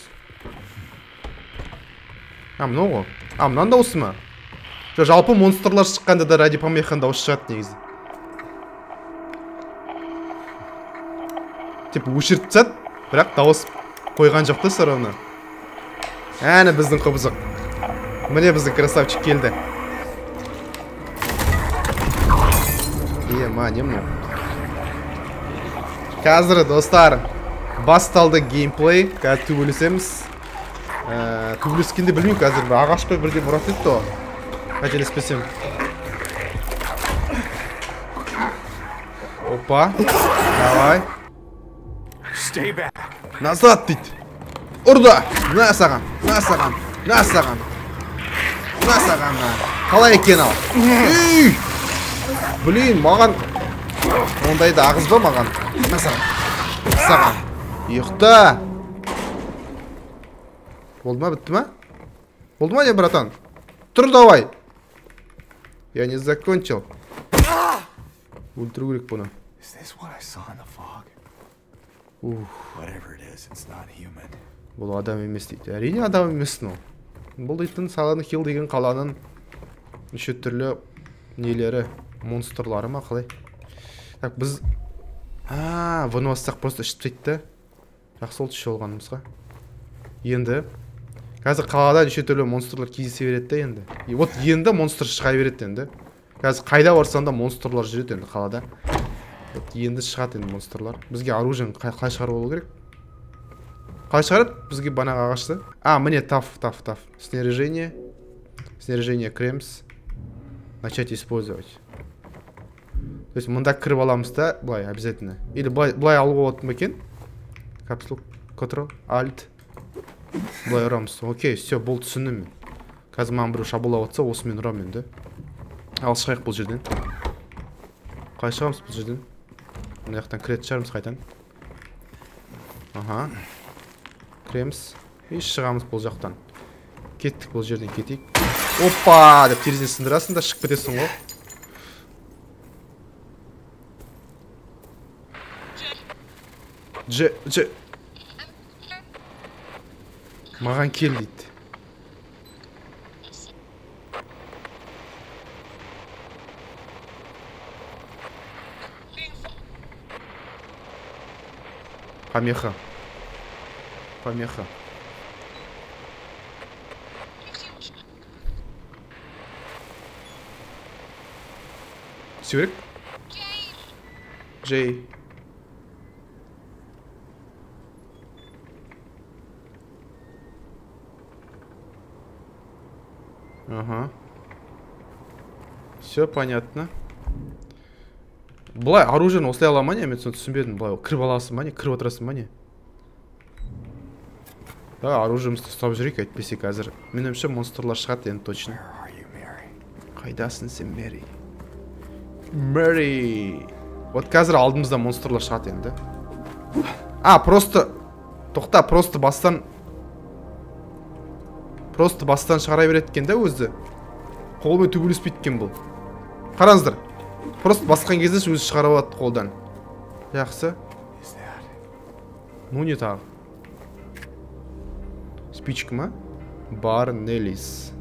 А, мынау ғой. А, мынан дауысы ма? Жалпы монстрлар шыққанда да радиопомеханың дауысы шығады негізі. Теп өшіріп тастады, бірақ дауыс қойған жоқ та сұрауына. Әні біздің құбызық. Міне біздің красавчик келді. Ема, не мұны? Қазір, достар, басталды геймплей. Қазір төбелесеміз. төбелескенде білмеймін қазір ағашпай бірден ұрат етті ғой. Қателеспесем. Опа. Давай. Назад дейді. Ұрда. На саған. На саған. На саған. На саған. Қалай екен ал? Блин, маған ондайды ағыз ба маған? На саған. Саған. Ұйықта. Болды ма, бітті ма? Болды ма не, братан? Тұр давай. Я не закончил. Өлтіру керек бұны. Бұл адам емес дейді. Әрине адам емес но. Бұл дейтін Silent Hill деген қаланың неше түрлі нелері, монстрлары ма қалай? Так, біз... Ааа, бұны бастақ просто ішіп тейді. Жақсы олды іші олғанымызға. Енді... Қазір қалада неше түрлі монстрлар кездесе береді енді. И вот енді монстр шыға береді енді. Қазір қайда барсаң да монстрлар жүреді енді қалада. Вот енді шығады енді монстрлар. Бізге оружиені қалай шығару болу керек? Қалай шығарады? Бізге банағы ағашты. А, міне таф, таф, таф. Снаряжение. Снаряжение кремс. Начать использовать. То есть мұнда кіріп аламыз да, былай обязательно. Или былай алуға болатын ба екен? Капсул, контрол, альт. Былай ұрамыз. Окей, все, бұл түсіндім мен. Қазір маған біреу шабуылап отса, осымен ұрам енді. Ал шығайық бұл жерден. Қалай шығамыз бұл жерден? Мына жақтан кіретін шығармыз қайтан. Аха. Кіреміз. И шығамыз бұл жақтан. Кеттік бұл жерден, кетейік. Опа! Деп терезені сындырасың да шығып кетесің ғой. Дж, дж. Маған кел дейді. Помеха. Помеха. Сюрик? Джей. Ага. Все понятно. Былай оружиені осылай ала ма не? Мен соны түсінбедім. Былай кіріп аласың ба не? Кіріп отырасың ба не? Да, оружиемізді ұстап жүрейік, әйтпесе қазір. Меніңше монстрлар шығады енді точно. Қайдасың сен, Мэри? Мэри. Вот қазір алдымызда монстрлар шығады енді. А, просто... Тоқта, просто бастан... Просто бастан шығара береді екен да өзі. Қолмен төбелеспейді екен бұл. Қараңыздар. Просто басқан кезде өзі шығара алады қолдан. Жақсы. Ну не тағы. Спичка ма? Барнелис.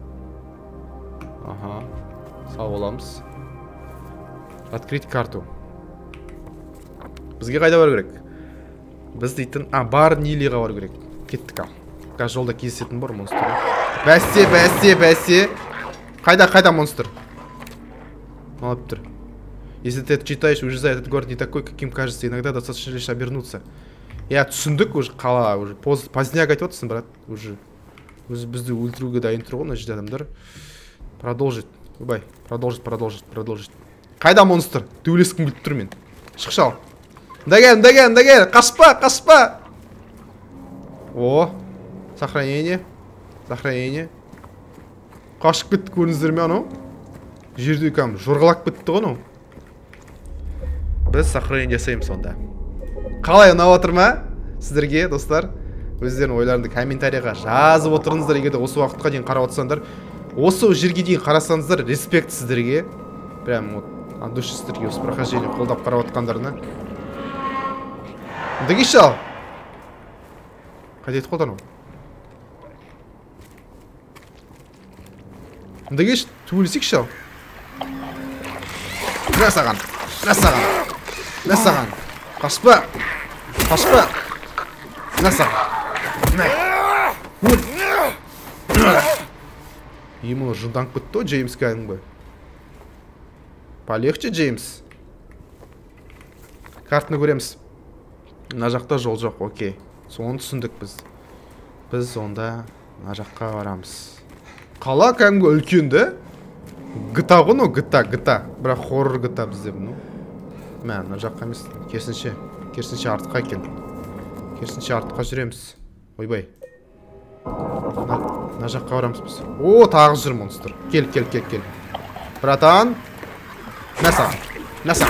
Ага. Сау боламыз. Открыть карту. Бізге қайда бару керек? Біз дейтін... А, Барнилиға бару керек. Кеттік ал. Қазір жолда кездесетін бар монстр. Бәсе, бәсе, бәсе. Қайда, қайда монстр? Алып тұр. Если ты это читаешь, уже за этот город не такой, каким кажется, иногда достаточно лишь обернуться. Я түсіндік уже қала, уже поздняк айтып отырсың, брат. Уже өзі бізді өлтіруге дайын тұр ғой, мына жерде адамдар. Продолжить. Убай, продолжить, продолжить, продолжить. Қайда монстр? Төбелескім келіп тұр мен. Шықшы ал. Дагер, дагер, дагер, қашпа, қашпа. О, сохранение. Сохранение. Қашып кетті көріңіздер ме анау? Жерде кәм жорғалап кетті ғой анау. Біз сохранение жасаймыз сонда. Қалай ұнап отыр ма? Сіздерге, достар, өздерінің ойларыңды комментарияға жазып отырыңыздар. Егерде осы уақытқа дейін қарап отырсаңдар, осы жерге дейін қарасаңыздар, респект сіздерге. Прям вот от души сіздерге осы прохождение қолдап қарап отқандарына. Дегейші ал. Қайда етіп қолдан ол? Дегейші, төбелесейікші ал. Мә саған, мә саған, мә саған. Қашпа, қашпа. Мә саған. Ему жынданып кетті ғой, Джеймс кәдімгі. Полегче, Джеймс. Картаны көреміз. Мына жақта жол жоқ, окей. Соны түсіндік біз. Біз онда мына жаққа барамыз. Қала кәдімгі үлкен да? GTA ғой, ну, GTA, GTA. Бірақ хоррор GTA бізде бұны. Мә, мына жаққа емес, керісінше, керісінше артқа екен. Керісінше артқа жүреміз. Ойбай. Мына жаққа барамыз біз. О, тағы жүр монстр. Кел, кел, кел, кел. Братан. Мәсақ. Мәсақ.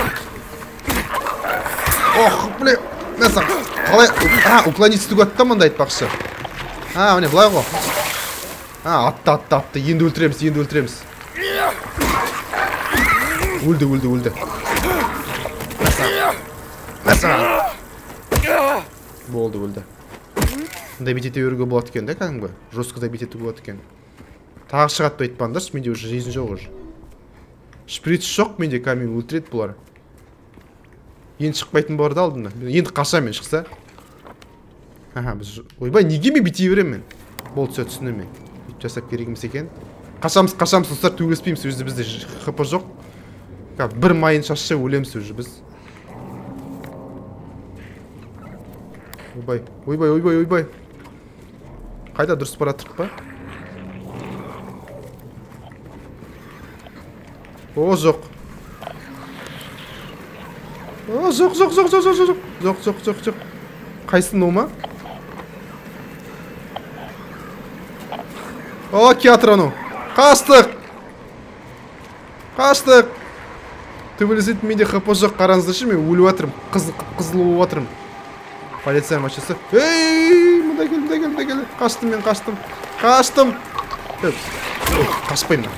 Ох, блин. Мәсақ. Қалай? А, уклонить істігі атты мында айтпақшы. А, міне, былай ғой. А, атты, атты, атты. Енді өлтіреміз, енді өлтіреміз. Өлді, өлді, өлді. Мәсақ. Мәсақ. Болды, өлді. Мұндай бетете өрге болады екен, да, кәдімгі? Жесткіда бетете болады екен. Тағы шығатты айтпаңдаршы, менде уже жизнь жоқ уже. Шприц жоқ менде, камин өлтіреді бұлар. Енді шықпайтын барды алдында. Енді қаша мен шықса. Аха, біз... Ойбай, неге мен бете берем мен? Болды, сөз түсіне мен. Үйтіп жасап керегіміз екен. Қашамыз, қашамыз, ұстар төбелеспейміз, өзі бізде хп жоқ. Бір майын шашша өлеміз өзі біз. Ойбай, ойбай, ойбай, ойбай. Қайда дұрыс баратырық па? О, жоқ. О, жоқ, жоқ, жоқ, жоқ, жоқ, жоқ, жоқ, жоқ, жоқ, жоқ. Қайсын о ма? О, театрану. Қаштық. Қаштық. Төбелесетін менде хп жоқ, қараңыздаршы, мен өліп атырым. Қызыл өліп атырым. Полиция машинасы. Ей, мұнда кел, мұнда кел, мұнда кел. Қаштым мен, қаштым. Қаштым. Қашпаймын.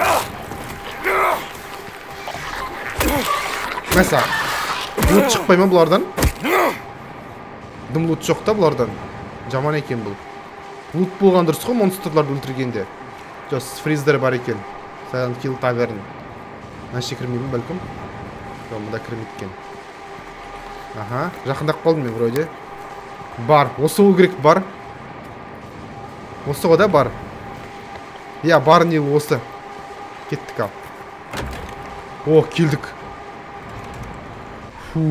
Мәса. Лут шықпай ма бұлардан? Дым лут жоқ та бұлардан. Жаман екен бұл. Лут болған дұрыс қой монстрларды өлтіргенде. Жос, фриздер бар екен. Silent Hill таверн. Мәші кірмеймін бәлкім. Жоқ, мұнда кірмейді. Аха, жақындап қалдым мен вроде. Бар, осы ол керек бар. Осы ғода бар. Я, бар не осы. Кеттік ал. О, келдік. Фу.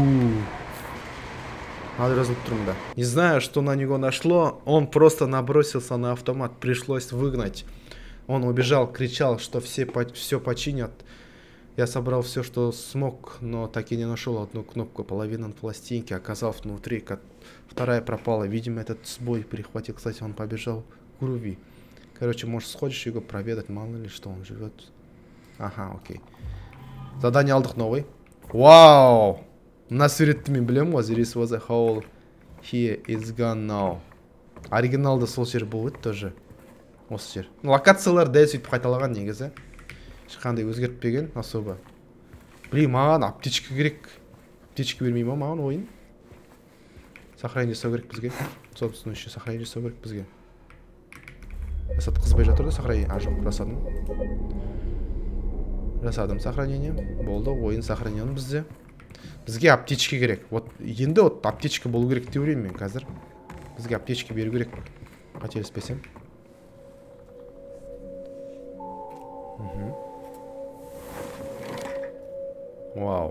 Надо разлуп трунда. Не знаю, что на него нашло. Он просто набросился на автомат. Пришлось выгнать. Он убежал, кричал, что все, все починят. Я собрал все, что смог, но так и не нашел одну кнопку. Половина пластинки оказалась внутри, как вторая пропала. Видимо, этот сбой перехватил. Кстати, он побежал к Груви. Короче, может, сходишь его проведать, мало ли что он живет. Ага, окей. Задание алдық новый. Вау! Нас үйретті білем ғой, there was a hole here, it's gone now. Оригиналда сол жер болды тоже. Осы жер. Локациялар дәл сөйтіп қайталаған негізі. Ешқандай өзгертпеген особо. Блин, маған аптечка керек. Аптечка бермей ма маған ойын? Сохранение жасау керек бізге. Собственно, еще сохранение жасау керек бізге. Жасады қызбай жатыр да сохранение. А, жоқ, жасадым. Жасадым сохранение. Болды, ойын сохранение бізде. Бізге аптечка керек. Вот енді вот аптечка болу керек деп ойлаймын мен қазір. Бізге аптечка беру керек. Қателеспесем. Вау.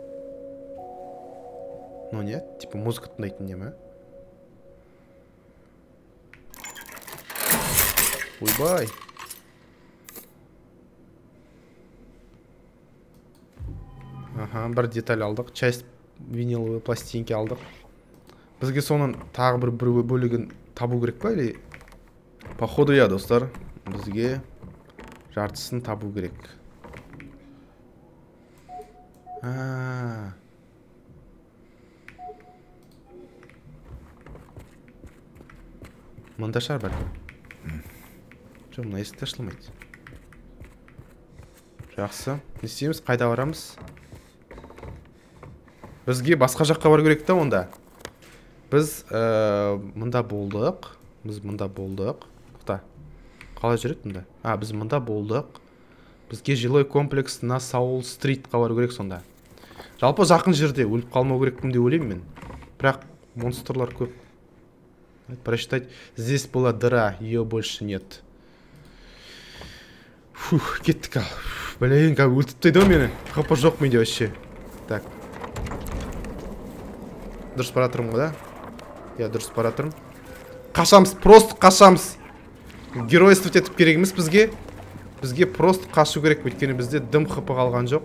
Ну нет, типа музыка тыңдайтын не ма? Ойбай. Ага, бір деталь алдық. Часть виниловой пластинки алдық. Бізге соның тағы бір бір бөлігін табу керек па или? Походу я, достар. Бізге жартысын табу керек. А. Мында шар бар. Жоқ, мына есікті ашылмайды. Жақсы. Не істейміз? Қайда барамыз? Бізге басқа жаққа бару керек та онда. Біз мында болдық. Біз мында болдық. Құта. Қалай жүреді мында? А, біз мында болдық. Бізге жилой комплекс на Саул-стрит бару керек сонда. Жалпы жақын жерде өліп қалмау керекпін деп ойлаймын мен. Бірақ монстрлар көп. Прочитать. Здесь была дыра, ее больше нет. Фух, кеттік ал. Блин, как өлтіп тойды мені. Хапа жоқ менде вообще. Так. Дұрыс бара тұрмын ғой, да? Я дұрыс бара тұрмын. Қашамыз, просто қашамыз. Геройствовать етіп керек емес бізге. Бізге просто қашу керек, өйткені бізде дым хп қалған жоқ.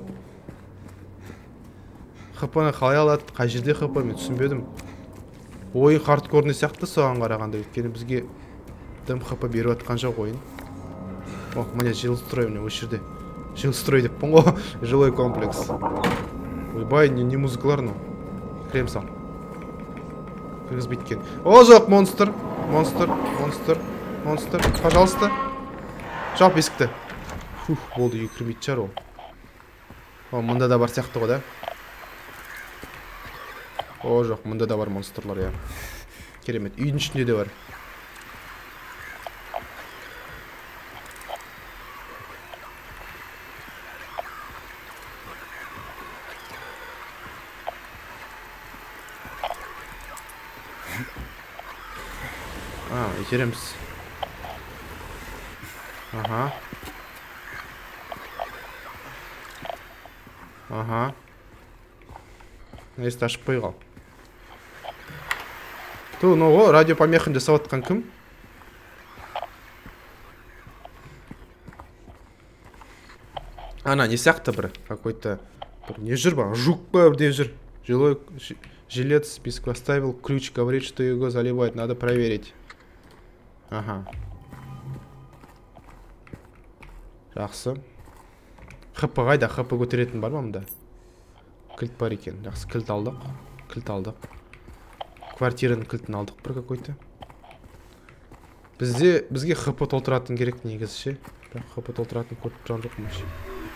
хп-ны қалай алады? Қай жерде хп? Мен түсінбедім. Ойын хардкорный сияқты соған қарағанда, өйткені бізге дым хп беріп атқан жоқ ойын. О, міне жилстрой міне осы жерде. Жилстрой деппін ғой. Жилой комплекс. Ойбай, не музыкалар ну. Крем сал. Кіргізбейді екен. О, жоқ, монстр. Монстр, монстр, монстр. Пожалуйста. Жауап есікті. Фух, болды, үйге кірмейді шығар ол. О, мұнда да бар сияқты ғой да. О, жоқ, мұнда да бар монстрлар, я. Керемет, үйдің ішінде де бар. А, итереміз. Ага. Ага. Есті ашып қойғал. Ту, ну о, радио помехын жасап атқан кім? Ана, не сияқты бір, какой-то, бір не жүр ба? Жук ба бірде жүр. Жилой жилет список оставил, ключ, говорит, что его заливает, надо проверить. Ага. Жақсы. хп қайда? хп көтеретін бар ма мұнда? Кілт бар екен. Жақсы, кілт алдық. Кілт алдық. Квартираның кілтін алдық бір какой-то. Бізде, бізге хп толтыратын керек негізі ше. хп толтыратын көріп тұрған жоқ мұнша.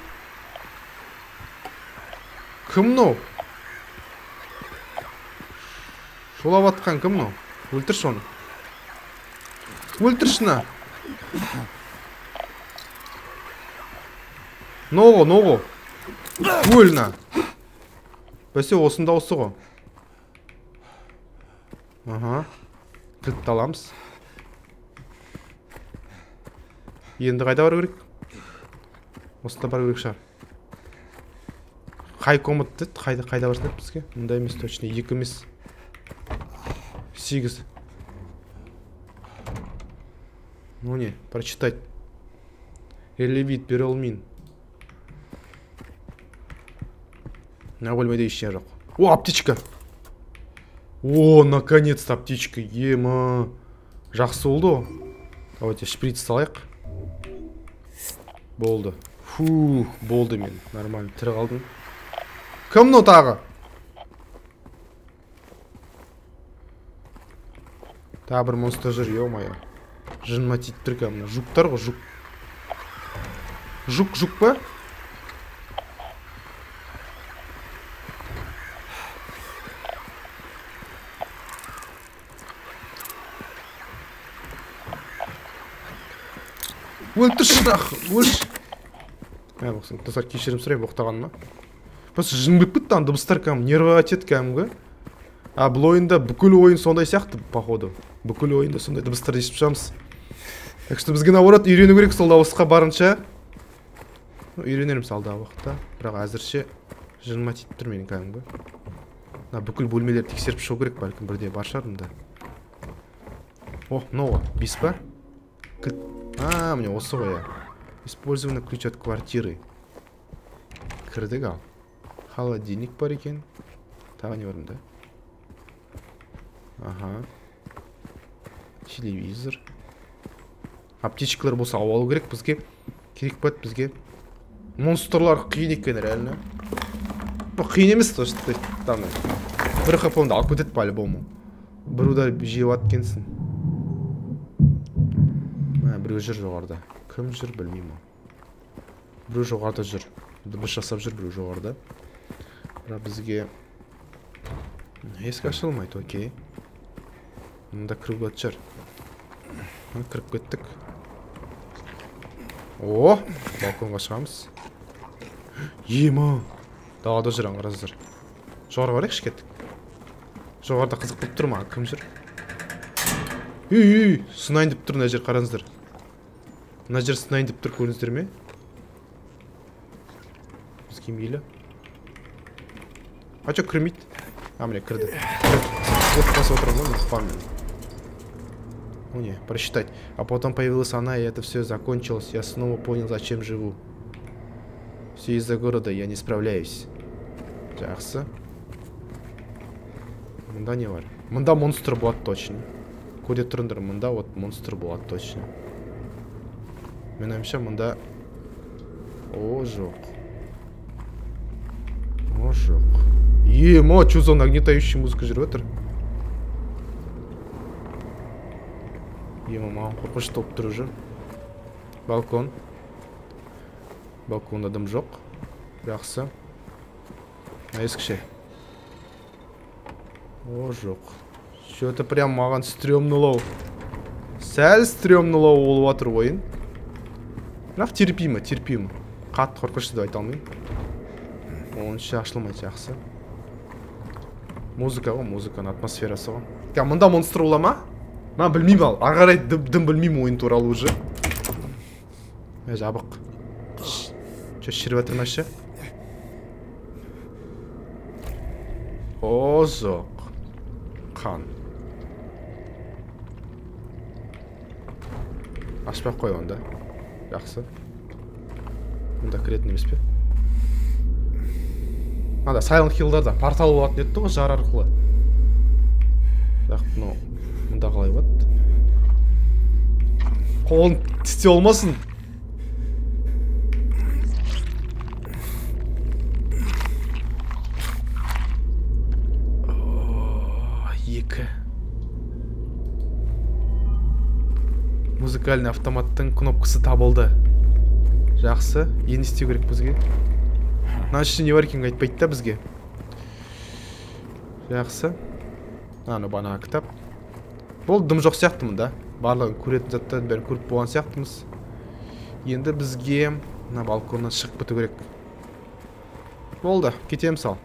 Кім мынау? Шолап атқан кім мынау? Өлтірші оны. Өлтіршіна. Ноғы, ноғы. Өліна. Бәсе осында осы ғой. Ага. Кілтті аламыз. Енді қайда бар керек? Осында бар керек шығар. Қай комнат деді? Қайда қайда барсын деді бізге? Мұнда емес точно. Екі емес. Сегіз. Ну не, прочитать. Релевит, перелмин. На бөлмеде ештеңе жоқ. О, аптечка. О, наконец-то аптечка. Ема. Жақсы болды ғой. Давайте шприц салайық. Болды. Фу, болды мен. Нормально, тірі қалдым. Кім мынау тағы? Тағы бір монстр жүр, ё-моё. Жыныма тиіп тұр кәміна. Жуктар ғой, жук. Жук, жук па? Өлтірші ақ, өлш. Ә, бұқсын, тасар кешірім сұрай боқтағанына. Просто жынбеп бітті, ан дыбыстар кәм, нерві атет кәмгі. А бұл ойында бүкіл ойын сондай сияқты, походу. Бүкіл ойында сондай дыбыстар ешіп шығамыз. Так что бізге наоборот үйрену керек сол дауысқа барынша. Үйренеріміз алдағы уақытта. Бірақ әзірше жыныма тиіп тұр менің кәмгі. Бүкіл бөлмелерді тексеріп шығу керек, бәлкім бірде бар шығар мұнда. О, мынау бес па? А, мне осы ғой я. Использовано ключ от квартиры. Кірдік ал. Холодильник бар екен. Тағы не барым да? Ага. Телевизор. Аптечкалар болса алу керек бізге. Керек бәт бізге. Монстрлар қиын екен реально. Қиын емес то, что там бір хп'мді алып кетеді по-любому. Бір удар жеп аткенсің. Біреу жүр жоғарда. Кім жүр білмеймін. Біреу жоғарда жүр. Дыбыс жасап жүр біреу жоғарда. Бірақ бізге есік ашылмайды, окей. Мұнда кіріп өтшір. Кіріп кеттік. О, балконға шығамыз. Ема. Далада жүр, аңғырасыздар. Жоғарға барайықшы кеттік. Жоғарда қызық болып тұр ма? Кім жүр? Үй, сынайын деп тұр, мына жер қараңыздар. Мына жер сынайын деп тұр, көріңіздер ме? Бізге мейлі. А чо кірмейді? А, міне кірді. От басып отырам ғой, спаммен. Ну не, прочитать. А потом появилась она, и это все закончилось. Я снова понял, зачем живу. Все из-за города, я не справляюсь. Жақсы. Мында не бар? Мында монстр болады точно. Көре тұрыңдар, мында вот монстр болады точно. Мен ойымша мында... О, жоқ. О, жоқ. Ема, чё за нагнетающая музыка жүріп отыр? Ема, маған қорқыныш толып тұр уже. Балкон. Балконда дым жоқ. Жақсы. Ескіше. О, жоқ. Что-то прям маған стрёмнылау. Сәл стрёмнылау болып отыр ойын. Бірақ терпимі, терпимі. Қатты қорқынышты деп айта алмаймын. Оның іші ашылмайды, жақсы. Музыка ғой, музыканың атмосферасы ғой. Ка, мында монстр бола ма? Мен білмеймін ал. Ары қарай дым білмеймін ойын туралы уже. Жабық. Че шіріп жатыр ма ше? О, жоқ. Қан. Ашпақ қой онда. Жақсы. Мұнда кіретін емес пе? Анда Silent Hill'дарда портал болатын еді ғой, жар арқылы. Бірақ, ну, мұнда қалай болады? Қолын тісте olmasın. Екі. Музыкальный автоматтың кнопкасы табылды. Жақсы. Енді істеу керек бізге. Мына ішінде не бар екенін айтпайды да бізге. Жақсы. Аны бағанағы кітап. Бұл дым жоқ сияқты мында. Барлығын көретін заттардың бәрін көріп болған сияқтымыз. Енді бізге мына балконнан шығып кету керек. Болды, кетеміз ал.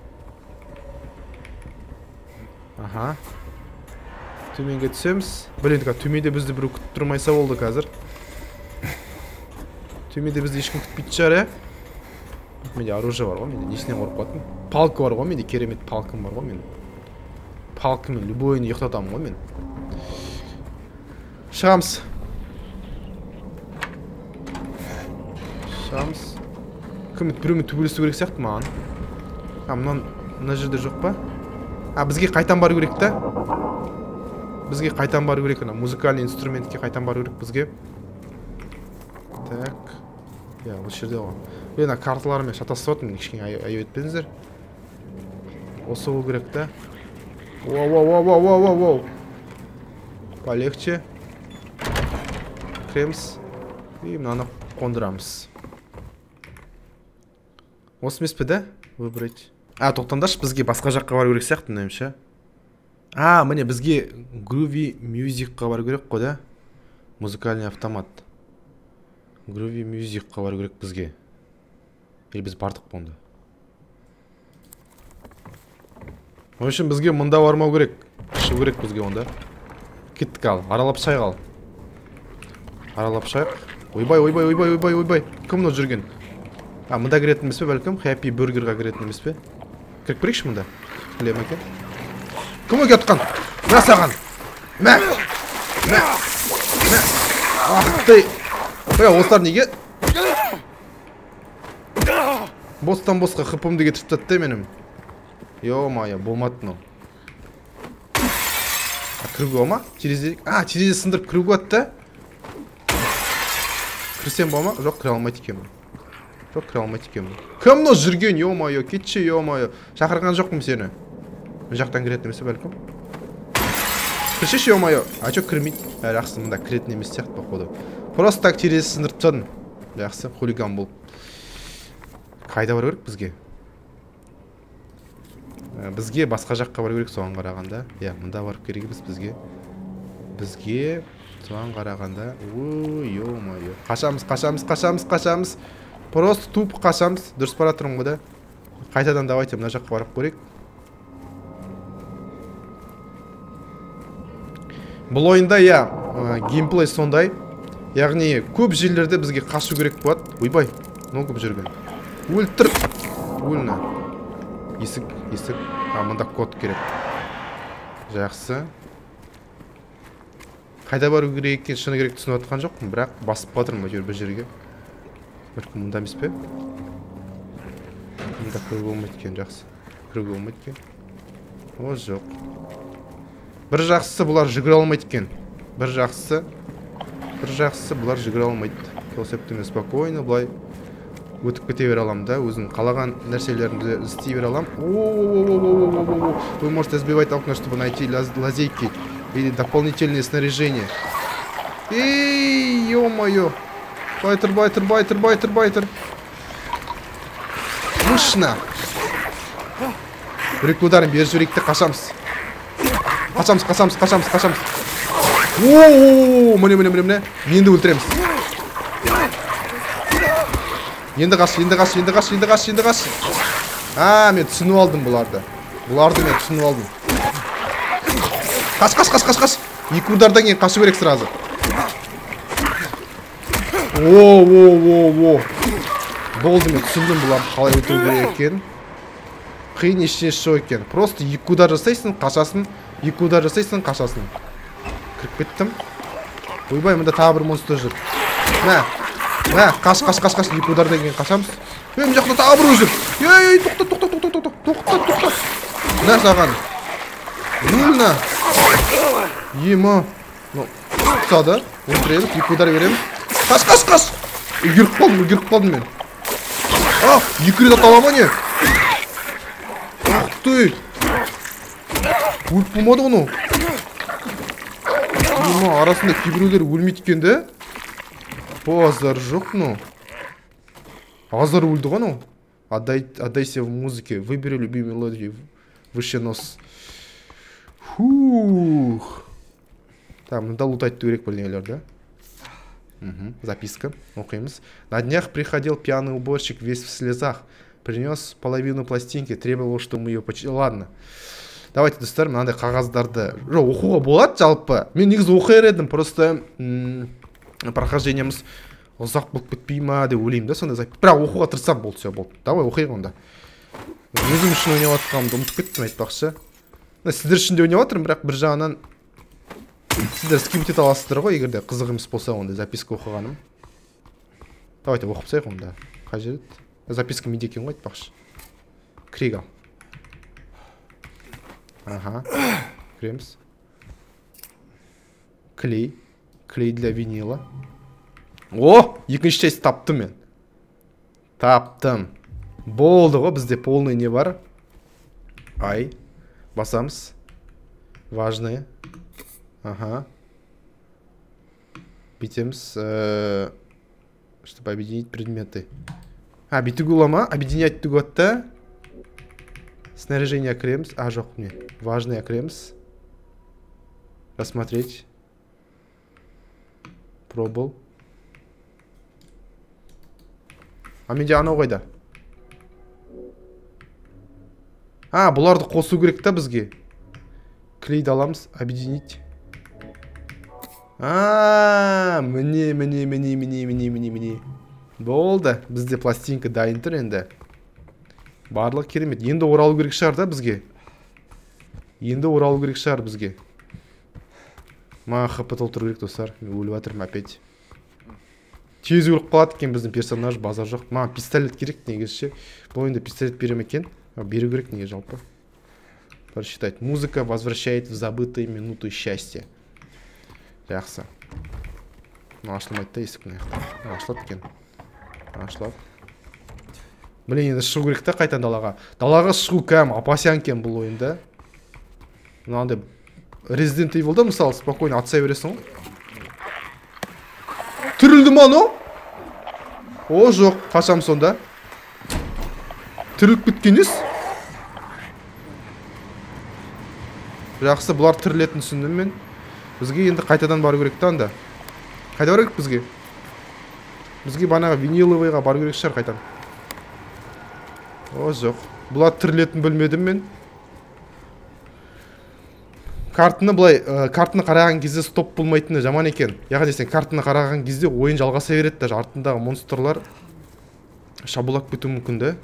Аха. Төменге түсеміз. Блин, төменде бізді біреу күтіп тұрмайса болды қазір. Төменде бізді ешкім күтпейтін шығар, ә? Менде оружие бар ғой, менде несінен қорқып қалдым. Палка бар ғой, менде керемет палкам бар ғой, мен. Палкамен любойын ұйықтатамын ғой мен. Шығамыз. Шығамыз. Кімет біреумен төбелесу керек сияқты маған. А, мына жерде жоқ па? А, бізге қайтан бару керек та? Бізге қайтан бару керек, музыкальный инструментке қайтан бару керек бізге. Так. Я, осы жерде ғой. Мен карталарымен шатасып отырмын, кішкене аяп етпеңіздер. Осы болу керек та. Воу-воу-воу-воу-воу-воу. Полегче. Кіреміз. И мынаны қондырамыз. Осы емес пе да? Выбрать. А, тоқтаңдаршы, бізге басқа жаққа бару керек сияқты, ойымша. А, міне бізге Groovy Musicқа бару керек қой да? Музыкальный автомат. Groovy Musicқа бару керек бізге. Или біз бардық бұнда. Оның үшін бізге мұнда бармау керек. Шығу керек бізге онда. Кеттік ал, аралап шайық ал. Аралап шайық. Ойбай, ойбай, ойбай, ойбай, ойбай. Кім мұны жүрген? А, мұнда кіретін емес пе, бәлкім? Happy Burgerға кіретін емес пе? Кіріп бірекші мұнда? Білем екен. Кім өге отқан? Мә саған! Мә! Мә! Мә! Ахты! Қоя, осылар неге? Бостан босқа қыпымды кетіп тәтті менім. Йо-майя, болмады мынау. Кіруге ома? Терезе... А, терезе сындырып кіруге атты. Кірсем бома? Жоқ, кіре алмайды екенмін. Жоқ, кіре алмайды екенмін. Кім мұны жүрген? Йо-майя, кетші, йо-майя. Шақырған жоқпын сені. Мен жақтан кіретін емесі бәлкім. Кіршеш, йо-майя. А, жоқ, кірмейді. Жақсы, мұнда кіретін емес сияқты походу. Просто так терезе сындырып тастадым. Жақсы, хулиган болып. Қайда бару керек бізге? Бізге басқа жаққа бару керек соған қарағанда. Я, мұнда барып керегіміз бізге. Бізге соған қарағанда. Ой, йо-майо. Қашамыз, қашамыз, қашамыз, қашамыз. Просто туп қашамыз. Дұрыс бара тұрмын ғой да. Қайтадан давайте мына жаққа барып көрейік. Бұл ойында, я, геймплей сондай. Яғни, көп жерлерде бізге қашу керек болады. Ойбай, мынау көп жүрген. Өлтір. Өліні. Есік, есік. А, мұнда код керек. Жақсы. Қайда бару керек екен шыны керек түсініп жатқан жоқпын, бірақ басып жатырмын әйтеуір бір жерге. Бәлкім мұнда емес пе? Мұнда кіруге болмайды екен, жақсы. Кіруге болмайды екен. О, жоқ. Бір жақсысы бұлар жүгіре алмайды екен. Бір жақсысы, бір жақсысы бұлар жүгіре алмайды. Сол себептен мен спокойно былай өтіп кете бере аламын да, өзім қалаған нәрселерімді істей бере аламын. О-о-о-о-о-о-о-о. Вы можете сбивать окна, чтобы найти лазейки или дополнительное снаряжение. Ей, ё-моё. Байтер, байтер, байтер, байтер, байтер. Мышна. Бір-екі ударым беріп жіберейік те қашамыз. Қашамыз, қашамыз, қашамыз, қашамыз. О-о-о-о, міне, міне, міне, міне. Енді өлтіреміз. Енді қаш, енді қаш, енді қаш, енді қаш, енді қаш. А, мен түсініп алдым бұларды. Бұларды мен түсініп алдым. Қаш, қаш, қаш, қаш, қаш. Екі удардан кейін қашу керек сразу. О-о-о-о-о. Болды, мен түсіндім бұларды қалай өту керек екен. Қиын ештеңе жоқ екен. Просто екі удар жасайсың, қашасын. Екі удар жасайсың, қашасын. Кіріп кеттім. Ойбай, мұнда тағы бір монстр жүр. Мә. Мә, қаш, қаш, қаш, қаш. Екі удардан кейін қашамыз. Ей, мына жақта тағы бір жүр. Ей, тоқта, тоқта, тоқта, тоқта, тоқта, тоқта. Мә саған. Өлна. Ема. Ну, тұтады. Өлтіреміз, екі удар береміз. Қаш, қаш, қаш. Үлгеріп қалдым, үлгеріп қалдым мен. А, екі рет аталама не? Ой. Өліп болмады ғыну. Ема, арасында кейбіреулер өлмейді екен де. Азар жоқ, ну. Азар өлді ғыну. Отдайся в музыке. Выбери любимую мелодию. Выше нос. Фух. Так, мында лут айтты керек бірдеңелер, да? Записка. Оқимыз. На днях приходил пьяный уборщик весь в слезах. Принес половину пластинки, требовал, чтобы мы ее почти... Ладно. Давайте, достар, мынандай қағаздарды... Жоқ, оқуға болады, жалпы. Мен негізі оқыр едім, просто прохождениеміз ұзақ болып кетпей ма деп ойлаймын да, сонда запись. Бірақ оқуға тырысам, болды, все, болды. Давай, оқиық онда. Өзім үшін ойнап жатқанымды ұмытып кеттім, айтпақшы. Сіздер үшін де ойнап жатырмын, бірақ бір жағынан сіздер скип ете аласыздар ғой, егер де қызық емес болса ондай записка оқығаным. Давайте оқып тастайық онда. Қай жерде? Записка менде екен ғой, айтпақшы. Кірейік ал. Ага. Кіреміз. Клей. Клей для винила. О! Екінші часть таптым мен. Таптым. Болды ғой, бізде полный не бар. Ай. Басамыз. Важные. Ага. Битеміз. Чтобы объединить предметы. А, битігулама. Объединять түгітті. Снаряжение кремс. А, жоқ, не. Важное кремс. Рассмотреть. Пробовал. А менде анау қайда? А, бұларды қосу керек та бізге. Клейді аламыз. Объединить. А, міне, міне, міне, міне, міне, міне, міне. Болды. Бізде пластинка дайын тұр енді. Барлық керемет. Енді оралу керек шығар да бізге. Енді оралу керек шығар бізге. Ма хп толтыру керек достар. Мен өліп жатырмын опять. Тез өліп қалады екен біздің персонаж, базар жоқ. Ма пистолет керек негізше. Бұл енді пистолет берем екен. Беру керек неге жалпы. Прочитать. Музыка возвращает в забытые минуты счастья. Жақсы. Ашылмайды да есік мына жақта. Ашылады екен. Ашылады. Блин, енді шығу керек та қайтан далаға. Далаға шығу кәм апасян екен бұл ойында. Мынандай Resident Evil'да мысалы спокойно атсай бересің ғой. Түрілді ма анау? О, жоқ, қашам сонда. Түріліп кеткен ес? Жақсы, бұлар түрілетін түсіндім мен. Бізге енді қайтадан бару керек та анда. Қайда бару керек бізге? Бізге банаға виниловыйға бару керек шығар қайтан. О, жоқ. Бұлар түрілетін білмедім мен. Картыны былай, картыны қараған кезде стоп болмайтыны жаман екен. Яға десең, картыны қараған кезде ойын жалғаса береді, даже артындағы монстрлар шабулап кетуі мүмкін да.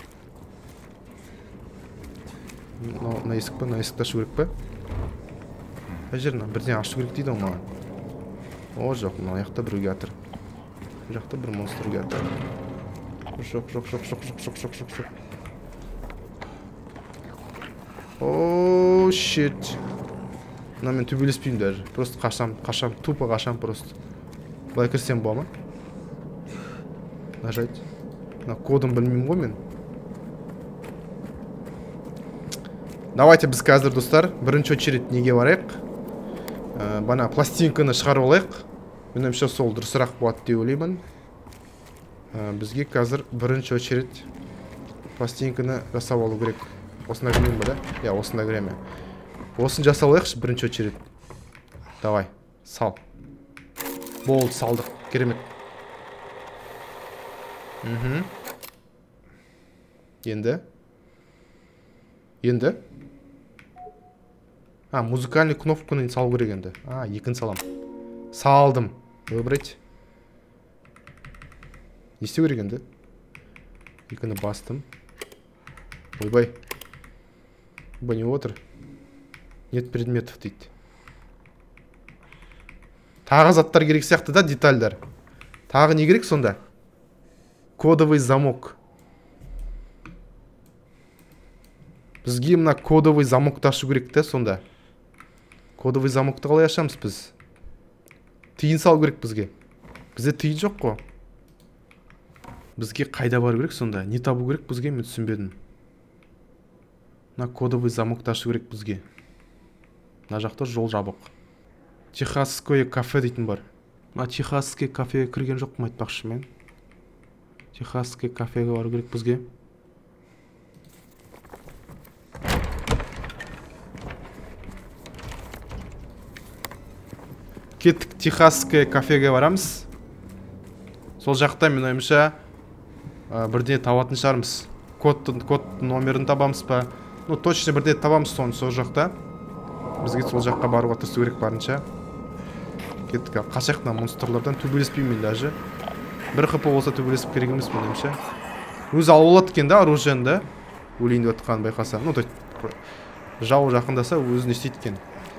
На есік па, на есікті ашу керек па? Қай жерін, бірден ашу керек дейді ол маған. О, жоқ, мына жақта біреу жатыр. Бұл жақта бір монстр жатыр. Жоқ, жоқ, жоқ, жоқ, жоқ, жоқ, жоқ, жоқ, жоқ. О, shit. Мына мен төбелеспеймін даже. Просто қашам, қашам, тупо қашам просто. Былай кірсем бола ма? Нажать. Мына кодын білмеймін ғой мен. Давайте біз қазір, достар, бірінші очередь неге барайық? Бана пластинканы шығарып алайық. Меніңше сол дұрысырақ болады деп ойлаймын. Бізге қазір бірінші очередь пластинканы жасап алу керек. Осында кірмеймін ба, да? Я, осында кіреме. Осын жасап алайықшы бірінші очередь. Давай, сал. Болды, салдық. Керемет. Мхм. Енді. Енді. А, музыкальный кнопканы салу керек енді. А, екін салам. Салдым. Выбрать. Не істеу керек енді? Екіні бастым. Ойбай. Ба не отыр? Нет предметов дейді. Тағы заттар керек сияқты да, детальдар. Тағы не керек сонда? Кодовый замок. Бізге мына кодовый замокты ашу керек та сонда. Кодовый замокты қалай ашамыз біз? Тиын салу керек бізге. Бізде тиын жоқ қой. Бізге қайда бару керек сонда? Не табу керек бізге? Мен түсінбедім. Мына кодовый замокты ашу керек бізге. Мына жақта жол жабық. Техасское кафе дейтін бар. Мына Техасский кафеге кірген жоқпын айтпақшы мен. Техасский кафеге бару керек бізге. Кеттік, Техасское кафеге барамыз. Сол жақта мен ойымша бірден табатын шығармыз. Код номерін табамыз ба? Ну, точно бірден табамыз соны сол жақта. Бізге сол жаққа баруға тырысу керек барынша. Кеттік, қашақна монстрлардан төбелеспеймін даже. Бір хп болса төбелесіп керек емес мен ойымша. Өзі алып алады екен да, оружиені да. Өлейін деп отқанын байқаса. Ну, то жау жақындаса өзін істейді екен.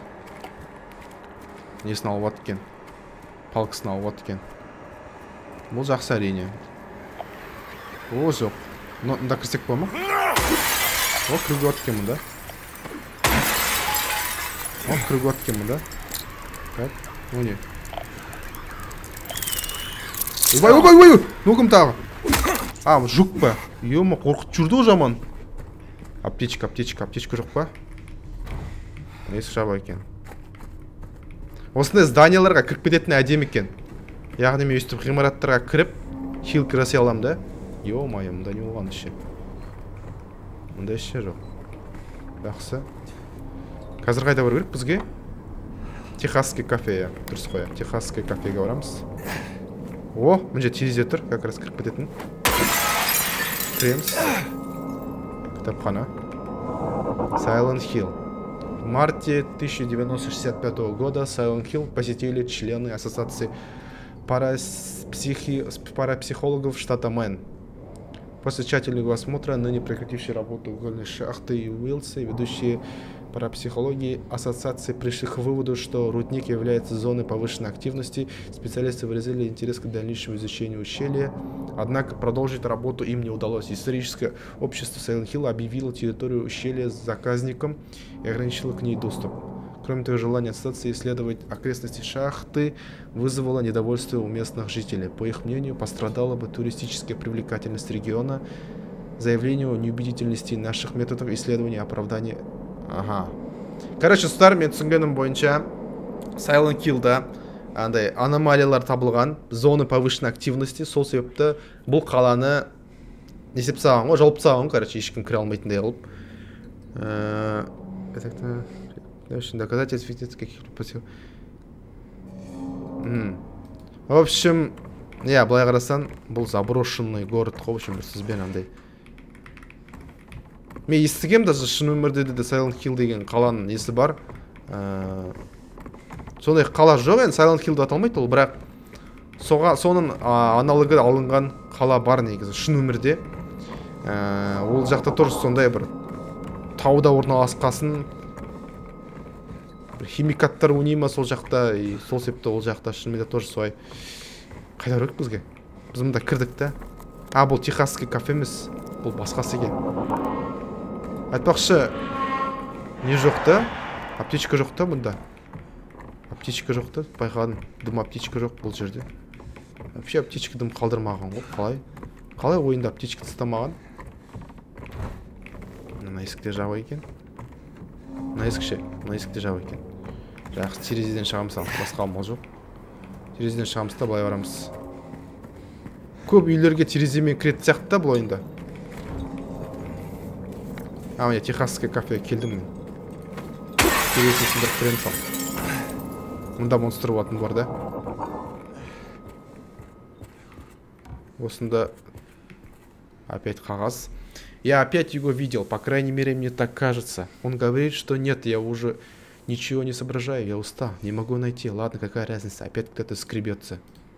Несін алып алады екен. Палкысын алып алады екен. Бұл жақсы әрине. О, жоқ. Мұнда кірсек ба ма? О, кіріп алады екен мұнда. О, кіріп алады екен мұнда. Так, о не? Ойбай, ойбай, ойбай! Ну кім тағы? А, жұқ па? Ема, қорқыт жүрді о жаман. Аптечка, аптечка, аптечка жоқ па? Несі жаба екен. Осындай зданияларға кіріп кететін әдем екен. Яғни мен өстіп ғимараттарға кіріп, хил кіресе алам да. Ё-майы, мұнда не болған іші? Мұнда іші жоқ. Жақсы. Қазір қайда бару керек бізге? Техасский кафе, дұрыс қоя. Техасский кафеге барамыз. О, мына жерде терезе тұр, как раз кіріп кететін. Кіреміз. Кітапхана. Silent Hill. В марте тысяча девятьсот шестьдесят пятого года Silent Hill посетили члены Ассоциации парапсихи... парапсихологов штата Мэн. После тщательного осмотра ныне прекратившие работу угольной шахты и Уилсы, ведущие парапсихологии ассоциации пришли к выводу, что рудник является зоной повышенной активности. Специалисты выразили интерес к дальнейшему изучению ущелья, однако продолжить работу им не удалось. Историческое общество Silent Hill объявило территорию ущелья заказником и ограничило к ней доступ. Кроме того, желание ассоциации исследовать окрестности шахты вызвало недовольство у местных жителей. По их мнению, пострадала бы туристическая привлекательность региона. Заявлению о неубедительности наших методов исследования и оправдания. Ага. Короче, достар, мен түсінгенім бойынша Silent Hill'да андай аномалиялар табылған, зоны повышенной активности, сол себепті бұл қаланы не істеп тастаған ғой, жауып тастаған, короче, ешкім кіре алмайтындай қылып. Это доказательств каких-то посев. В общем, я былай қарасаң, бұл заброшенный город қой, в общем, бір сөзбен андай. Мен естігем даже шын өмірде де Silent Hill деген қаланың несі бар. Сондай қала жоқ енді, Silent Hill деп аталмайды ол, бірақ соның аналогы алынған қала бар негізі шын өмірде. Ол жақта тұрыс сондай бір тауда орналасқасын. бір химикаттар ойнай ма сол жақта, и сол себепті ол жақта шынымен де тоже солай. Қайда көрдік бізге? Біз мұнда кірдік та. А, бұл техасский кафе емес, бұл басқасы екен. Айтпақшы, не жоқ та? Аптечка жоқ та мұнда. Аптечка жоқ та, байқадым. Дым аптечка жоқ бұл жерде. Вообще аптечка дым қалдырмаған ғой, қалай? Қалай ойында аптечка тастамаған? Мына есікте жабық екен. Мына есік ше, мына есікте жабық екен. Жақсы, терезеден шығамыз, басқа амал жоқ. Терезеден шығамыз да былай барамыз. Көп үйлерге тереземен кіретін сияқты да бұл ойында. А, міне техасский кафеге келдім мен. Терезесін сындырып кіремін сал. Мұнда монстр болатын бар да. Осында опять қағаз. Я опять его видел, по крайней мере, мне так кажется. Он говорит, что нет, я уже ничего не соображаю, я устал, не могу найти. Ладно, какая разница, опять кто-то скребется.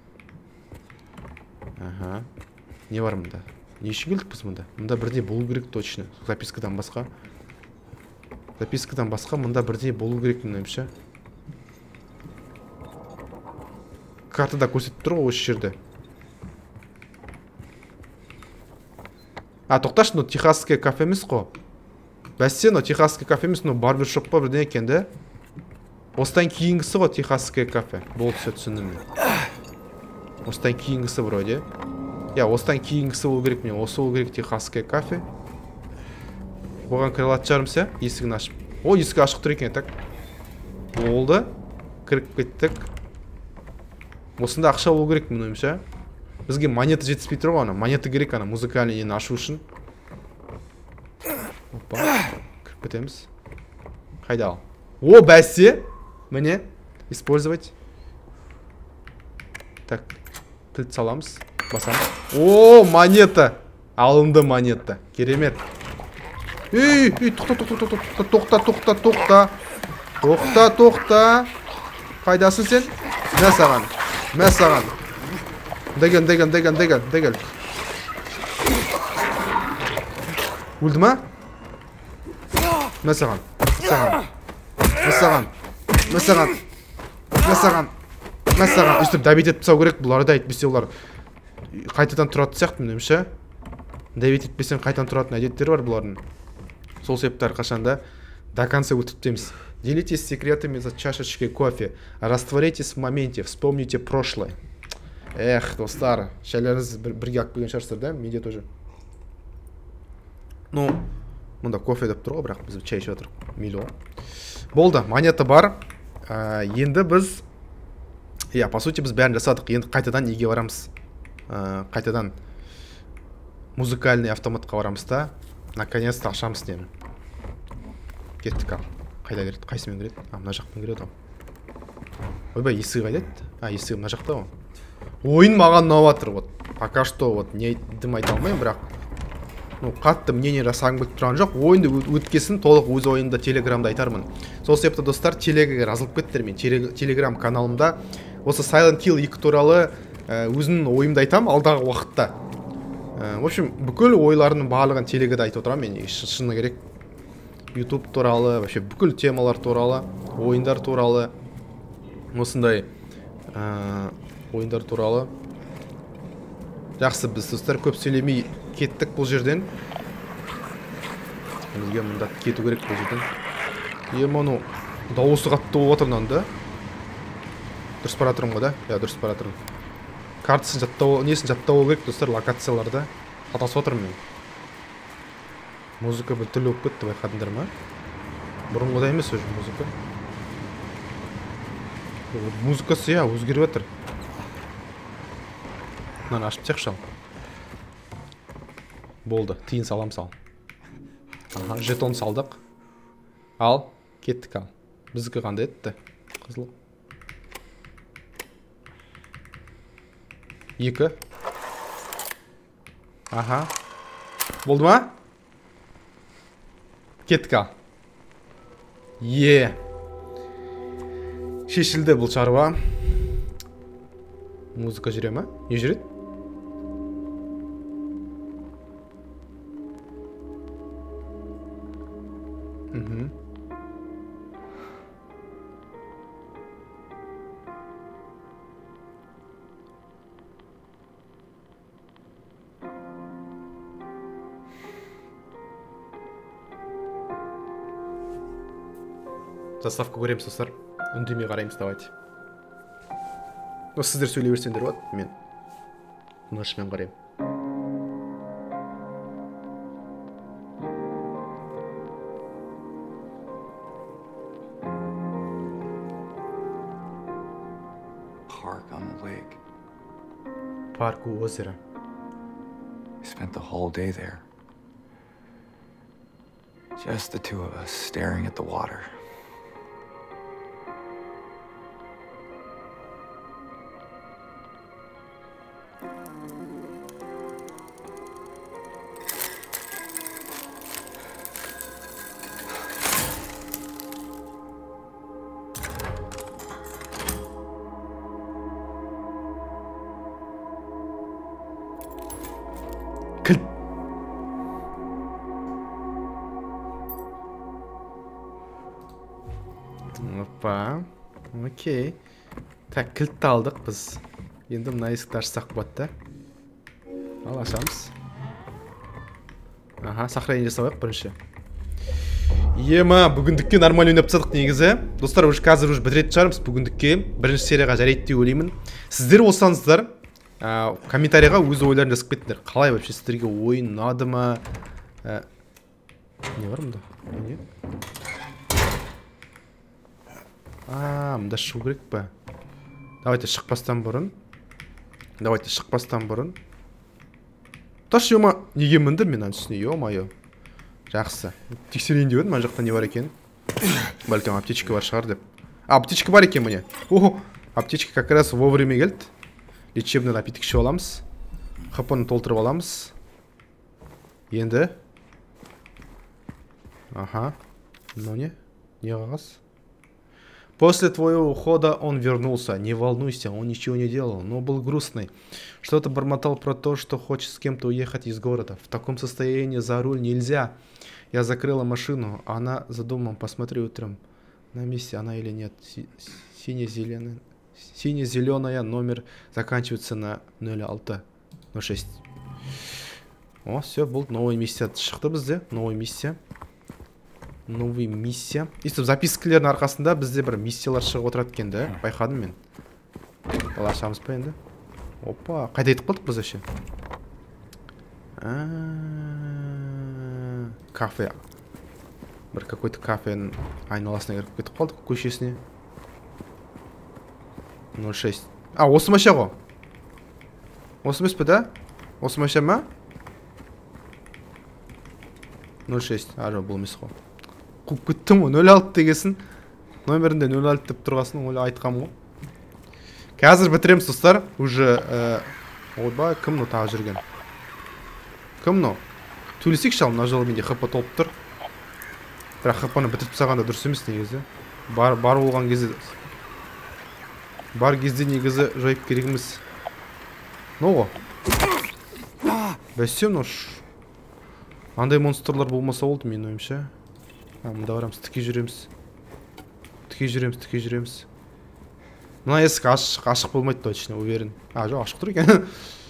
Ага. Не бар мұнда. Не үшін келдік мұнда? Мұнда бірде болу керек точно. Запискадан басқа. Запискадан басқа мұнда бірде болу керек меніңше. Картада көрсетіп тұр ғой осы жерде. А, тоқташы, но техасский кафе емес қой. Бәсе, но техасский кафе емес, но барбершоп па бірден екен де. Осыдан кейінгісі ғой техасский кафе. Болды, все түсіндім мен. Осыдан кейінгісі вроде. Я, осыдан кейінгісі болу керек мен. Осы болу керек техасский кафе. Оған кіре алатын шығармыз, иә? Есігін ашып. О, есігі ашық тұр екен, так. Болды. Кіріп кеттік. Осында ақша болу керек мен ойымша. Бізге монета жетіспей тұр ғой ана. Монета керек ана музыкальный нені ашу үшін. Опа. Кіріп кетеміз. Қайда ал? О, бәсе! Міне. Использовать. Так. Кілт саламыз. Басамыз. О, монета! Алынды монета. Керемет. Ей, ей, тоқта, тоқта, тоқта, тоқта, тоқта, тоқта. Тоқта, тоқта. Қайдасың сен? Мә саған. Мә саған. Деген, деген, деген, деген, деген. Өлді ма? Мә саған. Мә саған. Мә саған. Мә саған. Мә саған. Мә саған. Өстіп дәбет етіп сау керек. Бұларды айтпесе олар қайтадан тұратын сияқты меніңше. Дәбет етпесен қайтадан тұратын әдеттері бар бұлардың. Сол себепті әрқашанда до конца өтіптеміз. Делитесь секретами за чашечкой кофе. Растворитесь в моменте. Вспомните прошлое. Эх, достар, шәйлеріңіз бірге алып келген шығарсыздар, да? Менде тоже. Ну, мұнда кофе деп тұр ғой, бірақ біз чай ішіп отырмыз. Мейлі. Болды, монета бар. Енді біз, я, по сути, біз бәрін жасадық. Енді қайтадан неге барамыз? Қайтадан музыкальный автоматқа барамыз да. Наконец-то ашамыз нені. Кеттік ал. Қайда кереді? Қайсымен кереді? А, мына жақпен кереді ол. Ойбай, есігі қайда еді? А, есігі мына жақта ол. Ойын маған ұнап вот. Пока что вот не дым айта алмаймын, бірақ ну қатты мнение жасағым келіп тұрған жоқ. Ойынды өткесін толық өз ойында телеграмда айтармын. Сол себепті достар, телегаға жазылып кеттер. Мен телеграм каналымда осы Silent Hill екі туралы өзімнің ойымды айтам алдағы уақытта. В общем, бүкіл ойларының барлығын телегада айтып отырамын мен. Шыны керек. YouTube туралы, вообще бүкіл темалар туралы, ойындар туралы, осындай ойындар туралы. Жақсы, біз достар көп сөйлемей кеттік бұл жерден. Бізге мұнда кету керек бұл жерден. Емону дауысы қатты болып отырмын да. Дұрыс бара тұрмын ғой да? Я, дұрыс бара тұрмын. Картасын жаттау, несін жаттау керек достар, локацияларда. Қатасы отырмын мен. Музыка бір түрлі өп кетті, байқадыңдар ма? Бұрынғыда емес өз музыка. Музыкасы, я, өзгеріп отыр. Мынаны ашып тек шал. Болды, тиын салам сал. Ага, жетон салдық. Ал, кеттік ал. Біздікі қандай етті? Қызыл. Екі. Аха. Болды ма? Кеттік ал. Е. Шешілді бұл шаруа. Музыка жүре ма? Не жүреді? Заставка көреміз достар. Үндемей қараймыз, давайте. Сіздер сөйлей берсеңдер болады, мен тынышпен қараймын. Park on the lake. Парк у озера. We spent the whole day there. Just the two of us staring at the water. кілт. Опа. Окей. Так, кілтті алдық біз. Енді мына есікті ашсақ болады да. Ал, ашамыз. Аха, сохранение жасап бірінші. Ема, бүгіндікке нормально ойнап тастадық негізі. Достар, уже қазір уже бітіретін шығармыз бүгіндікке. Бірінші серияға жарайды деп ойлаймын. Сіздер болсаңыздар, комментарийға өз ойларын жазып кетіңдер. Қалай вообще сіздерге ойын ұнады ма? Не бар мұнда? Не? А, мұнда шығу керек па? Давайте шықпастан бұрын. Давайте шықпастан бұрын. Таш ема, неге мінді мен үстіне? Ё-майо. Жақсы. Тексерейін деп едім, мына жақта не бар екен? Бәлкім аптечка бар шығар деп. А, аптечка бар екен міне. Охо, аптечка как раз вовремя келді. Лечебный напиток ішіп аламыз. Хпны толтырып аламыз. Енді. Ага. Ну не? Не қағаз? После твоего ухода он вернулся. Не волнуйся, он ничего не делал, но был грустный. Что-то бормотал про то, что хочет с кем-то уехать из города. В таком состоянии за руль нельзя. Я закрыла машину. Она за домом. Посмотри утром, на месте она или нет. Сине-зеленый. Сине-зеленая, номер заканчивается на нөл алты нөл шесть. О, все, был новая миссия. Шықты бізде, новая миссия. Новый миссия. Естіп, запискілердің арқасында бізде бір миссиялар шығып отырады екен да. Байқадым мен. Ал ашамыз па енді? Опа, қайда етіп қалдық біз әше? Кафе. Бір какой-то кафенің айналасына кіріп кетіп қалдық, көшесіне. нөл шесть. А, осы маша ғой. Осы емес пе да? Осы маша ма? нөл шесть. А, жоқ, бұл емес ғой. Қуып кеттім ғой. нөл алты дегесін. Номерінде нөл алты деп тұрғасын, олай айтқам ғой. Қазір бітіреміз достар. Уже... Ойбай, кім мұ тағы жүрген? Кім мұ? Төлесек шал, мына жолы менде хп толып тұр. Бірақ хпны бітіріп тастағанда дұрыс емес негізі. Бар болған кезде... Бар кезде негізі жайып керегіміз. Ноғы? Бәссем нош. Андай монстрлар болмаса олды мен ойымша. Мұнда барамыз, тіке жүреміз. Тіке жүреміз, тіке жүреміз. Мұна есік ашық, ашық болмайды точно, уверен. А, жоқ, ашық тұр екен.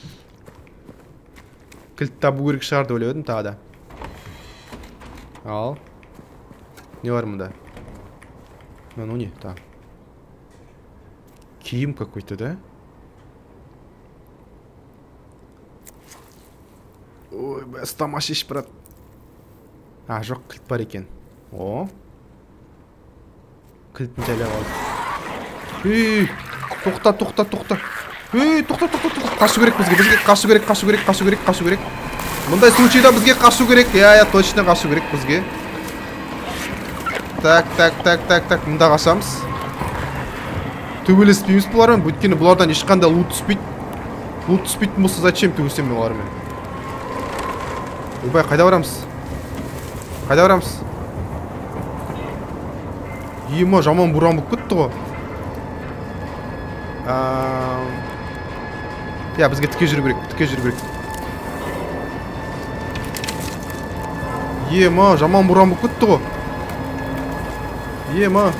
Кілт табу керек шығар деп ойлап едім тағы да. Ал. Не бар мұнда? Ну не, так. Киім какой-то, да? Ой, бәс, тамаш еш, брат. А, жоқ, кілт бар екен. О. Кілтін жайлап алды. Ей, тоқта, тоқта, тоқта. Ей, тоқта, тоқта, тоқта. Қашу керек бізге, бізге қашу керек, қашу керек, қашу керек, қашу керек. Мұндай случайда бізге қашу керек. Я, я, точно қашу керек бізге. Так, так, так, так, так, мұнда қашамыз. Төбелеспейміз бұлармен, өйткені бұлардан ешқандай лут түспейді. Лут түспейтін болса, зачем төбелесем мен олармен? Ойбай, қайда барамыз? Қайда барамыз? Ема, жаман бұран болып кетті ғой. Я, бізге тіке жүру керек, тіке жүру керек. Ема, жаман бұран болып кетті ғой. Ема.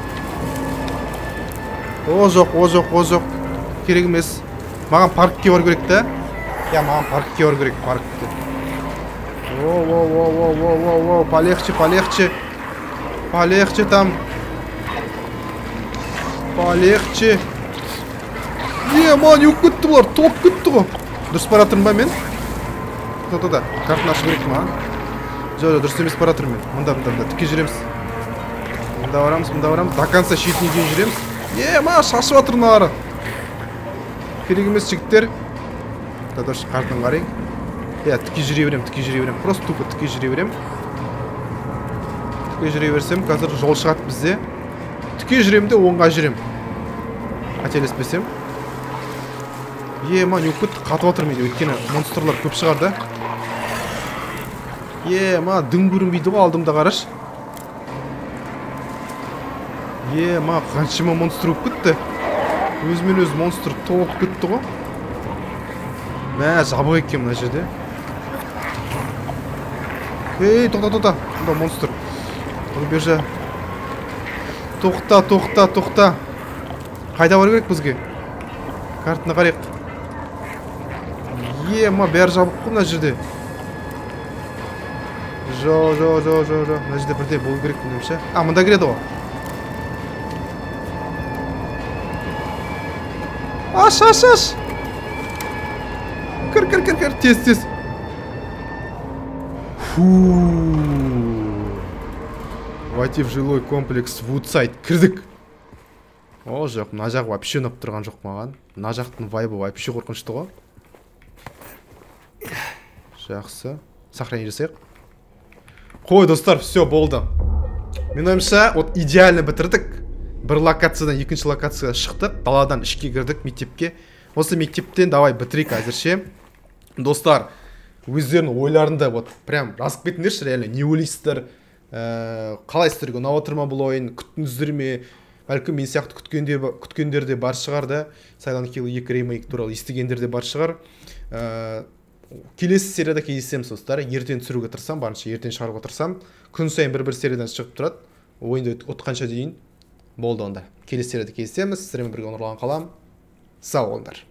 О жоқ, о жоқ, о жоқ. Керек емес. Маған паркке бар керек та. Я, маған паркке бар керек, паркке. О, о, о, о, о, о, о, полегче, полегче. Полегче там. Полегче. Ема, не өп кетті бұлар, топ кетті ғой. Дұрыс бара тұрмын ба мен? Тота-тота, картын ашу керек маған. Жоқ, жоқ, дұрыс емес бара тұрмын мен. Мұнда, мұнда, мұнда, тіке жүреміз. Мұнда барамыз, мұнда барамыз. До конца шетіне дейін жүреміз. Ема, шашып жатыр мыналары. Керек емес жігіттер. Дұрыс картын қарайын. Я, тіке жүре берем, тіке жүре берем. Просто тупо тіке жүре берем. Тіке жүре берсем, қазір жол шығады бізде. Тіке жүрем де оңға жүрем. Қателеспесем. Ема, не өкпетті қатып отырмайды, өйткені монстрлар көп шығарды. Ема, дым көрінбейді ғой алдымда қараш. Ема, қаншама монстр өп кетті. Өзімен өз монстр толып кетті ғой. Мә, жабық екен мына жерде. Ей, тоқта, тоқта. Мұнда монстр. Бержа. Тоқта, тоқта, тоқта. Қайда бар керек бізге? Картына қарайық. Ема, бәрі жабық қой мына жерде. Жо, жо, жо, жо, жо. Мына жерде бірде болу керек білемше. А, мұнда кіреді ғой. Аш, аш, аш. Кір, кір, кір, кір. Тез, тез. Войти в жилой комплекс Вудсайд. Кірдік. О, жоқ, мына жақ вообще ұнап тұрған жоқ маған. Мына жақтың вайбы вообще қорқынышты ғой. Жақсы. Сохранение жасайық. Қой, достар, все болды. Мен ойымша, вот идеально бітірдік. Бір локациядан екінші локацияға шықтық. Даладан ішке кірдік мектепке. Осы мектептен давай бітірейік әзірше. Достар, өздерінің ойларында вот прям жазып кетіңдерші, реально не ойлайсыздар, қалай сіздерге ұнап отыр ма бұл ойын, күттіңіздер ме? Бәлкім мен сияқты күткендер де бар шығар да. Silent Hill екі ремейк туралы естігендер де бар шығар. Келесі серияда кездесеміз достар. Ертең түсіруге тырысам, барынша ертең шығаруға тырысам. Күн сайын бір-бір сериядан шығып тұрады. Ойынды ұтқанша дейін болды онда. Келесі серияда кездесеміз. Сіздермен бірге Нұрлан қалам. Сау болыңдар.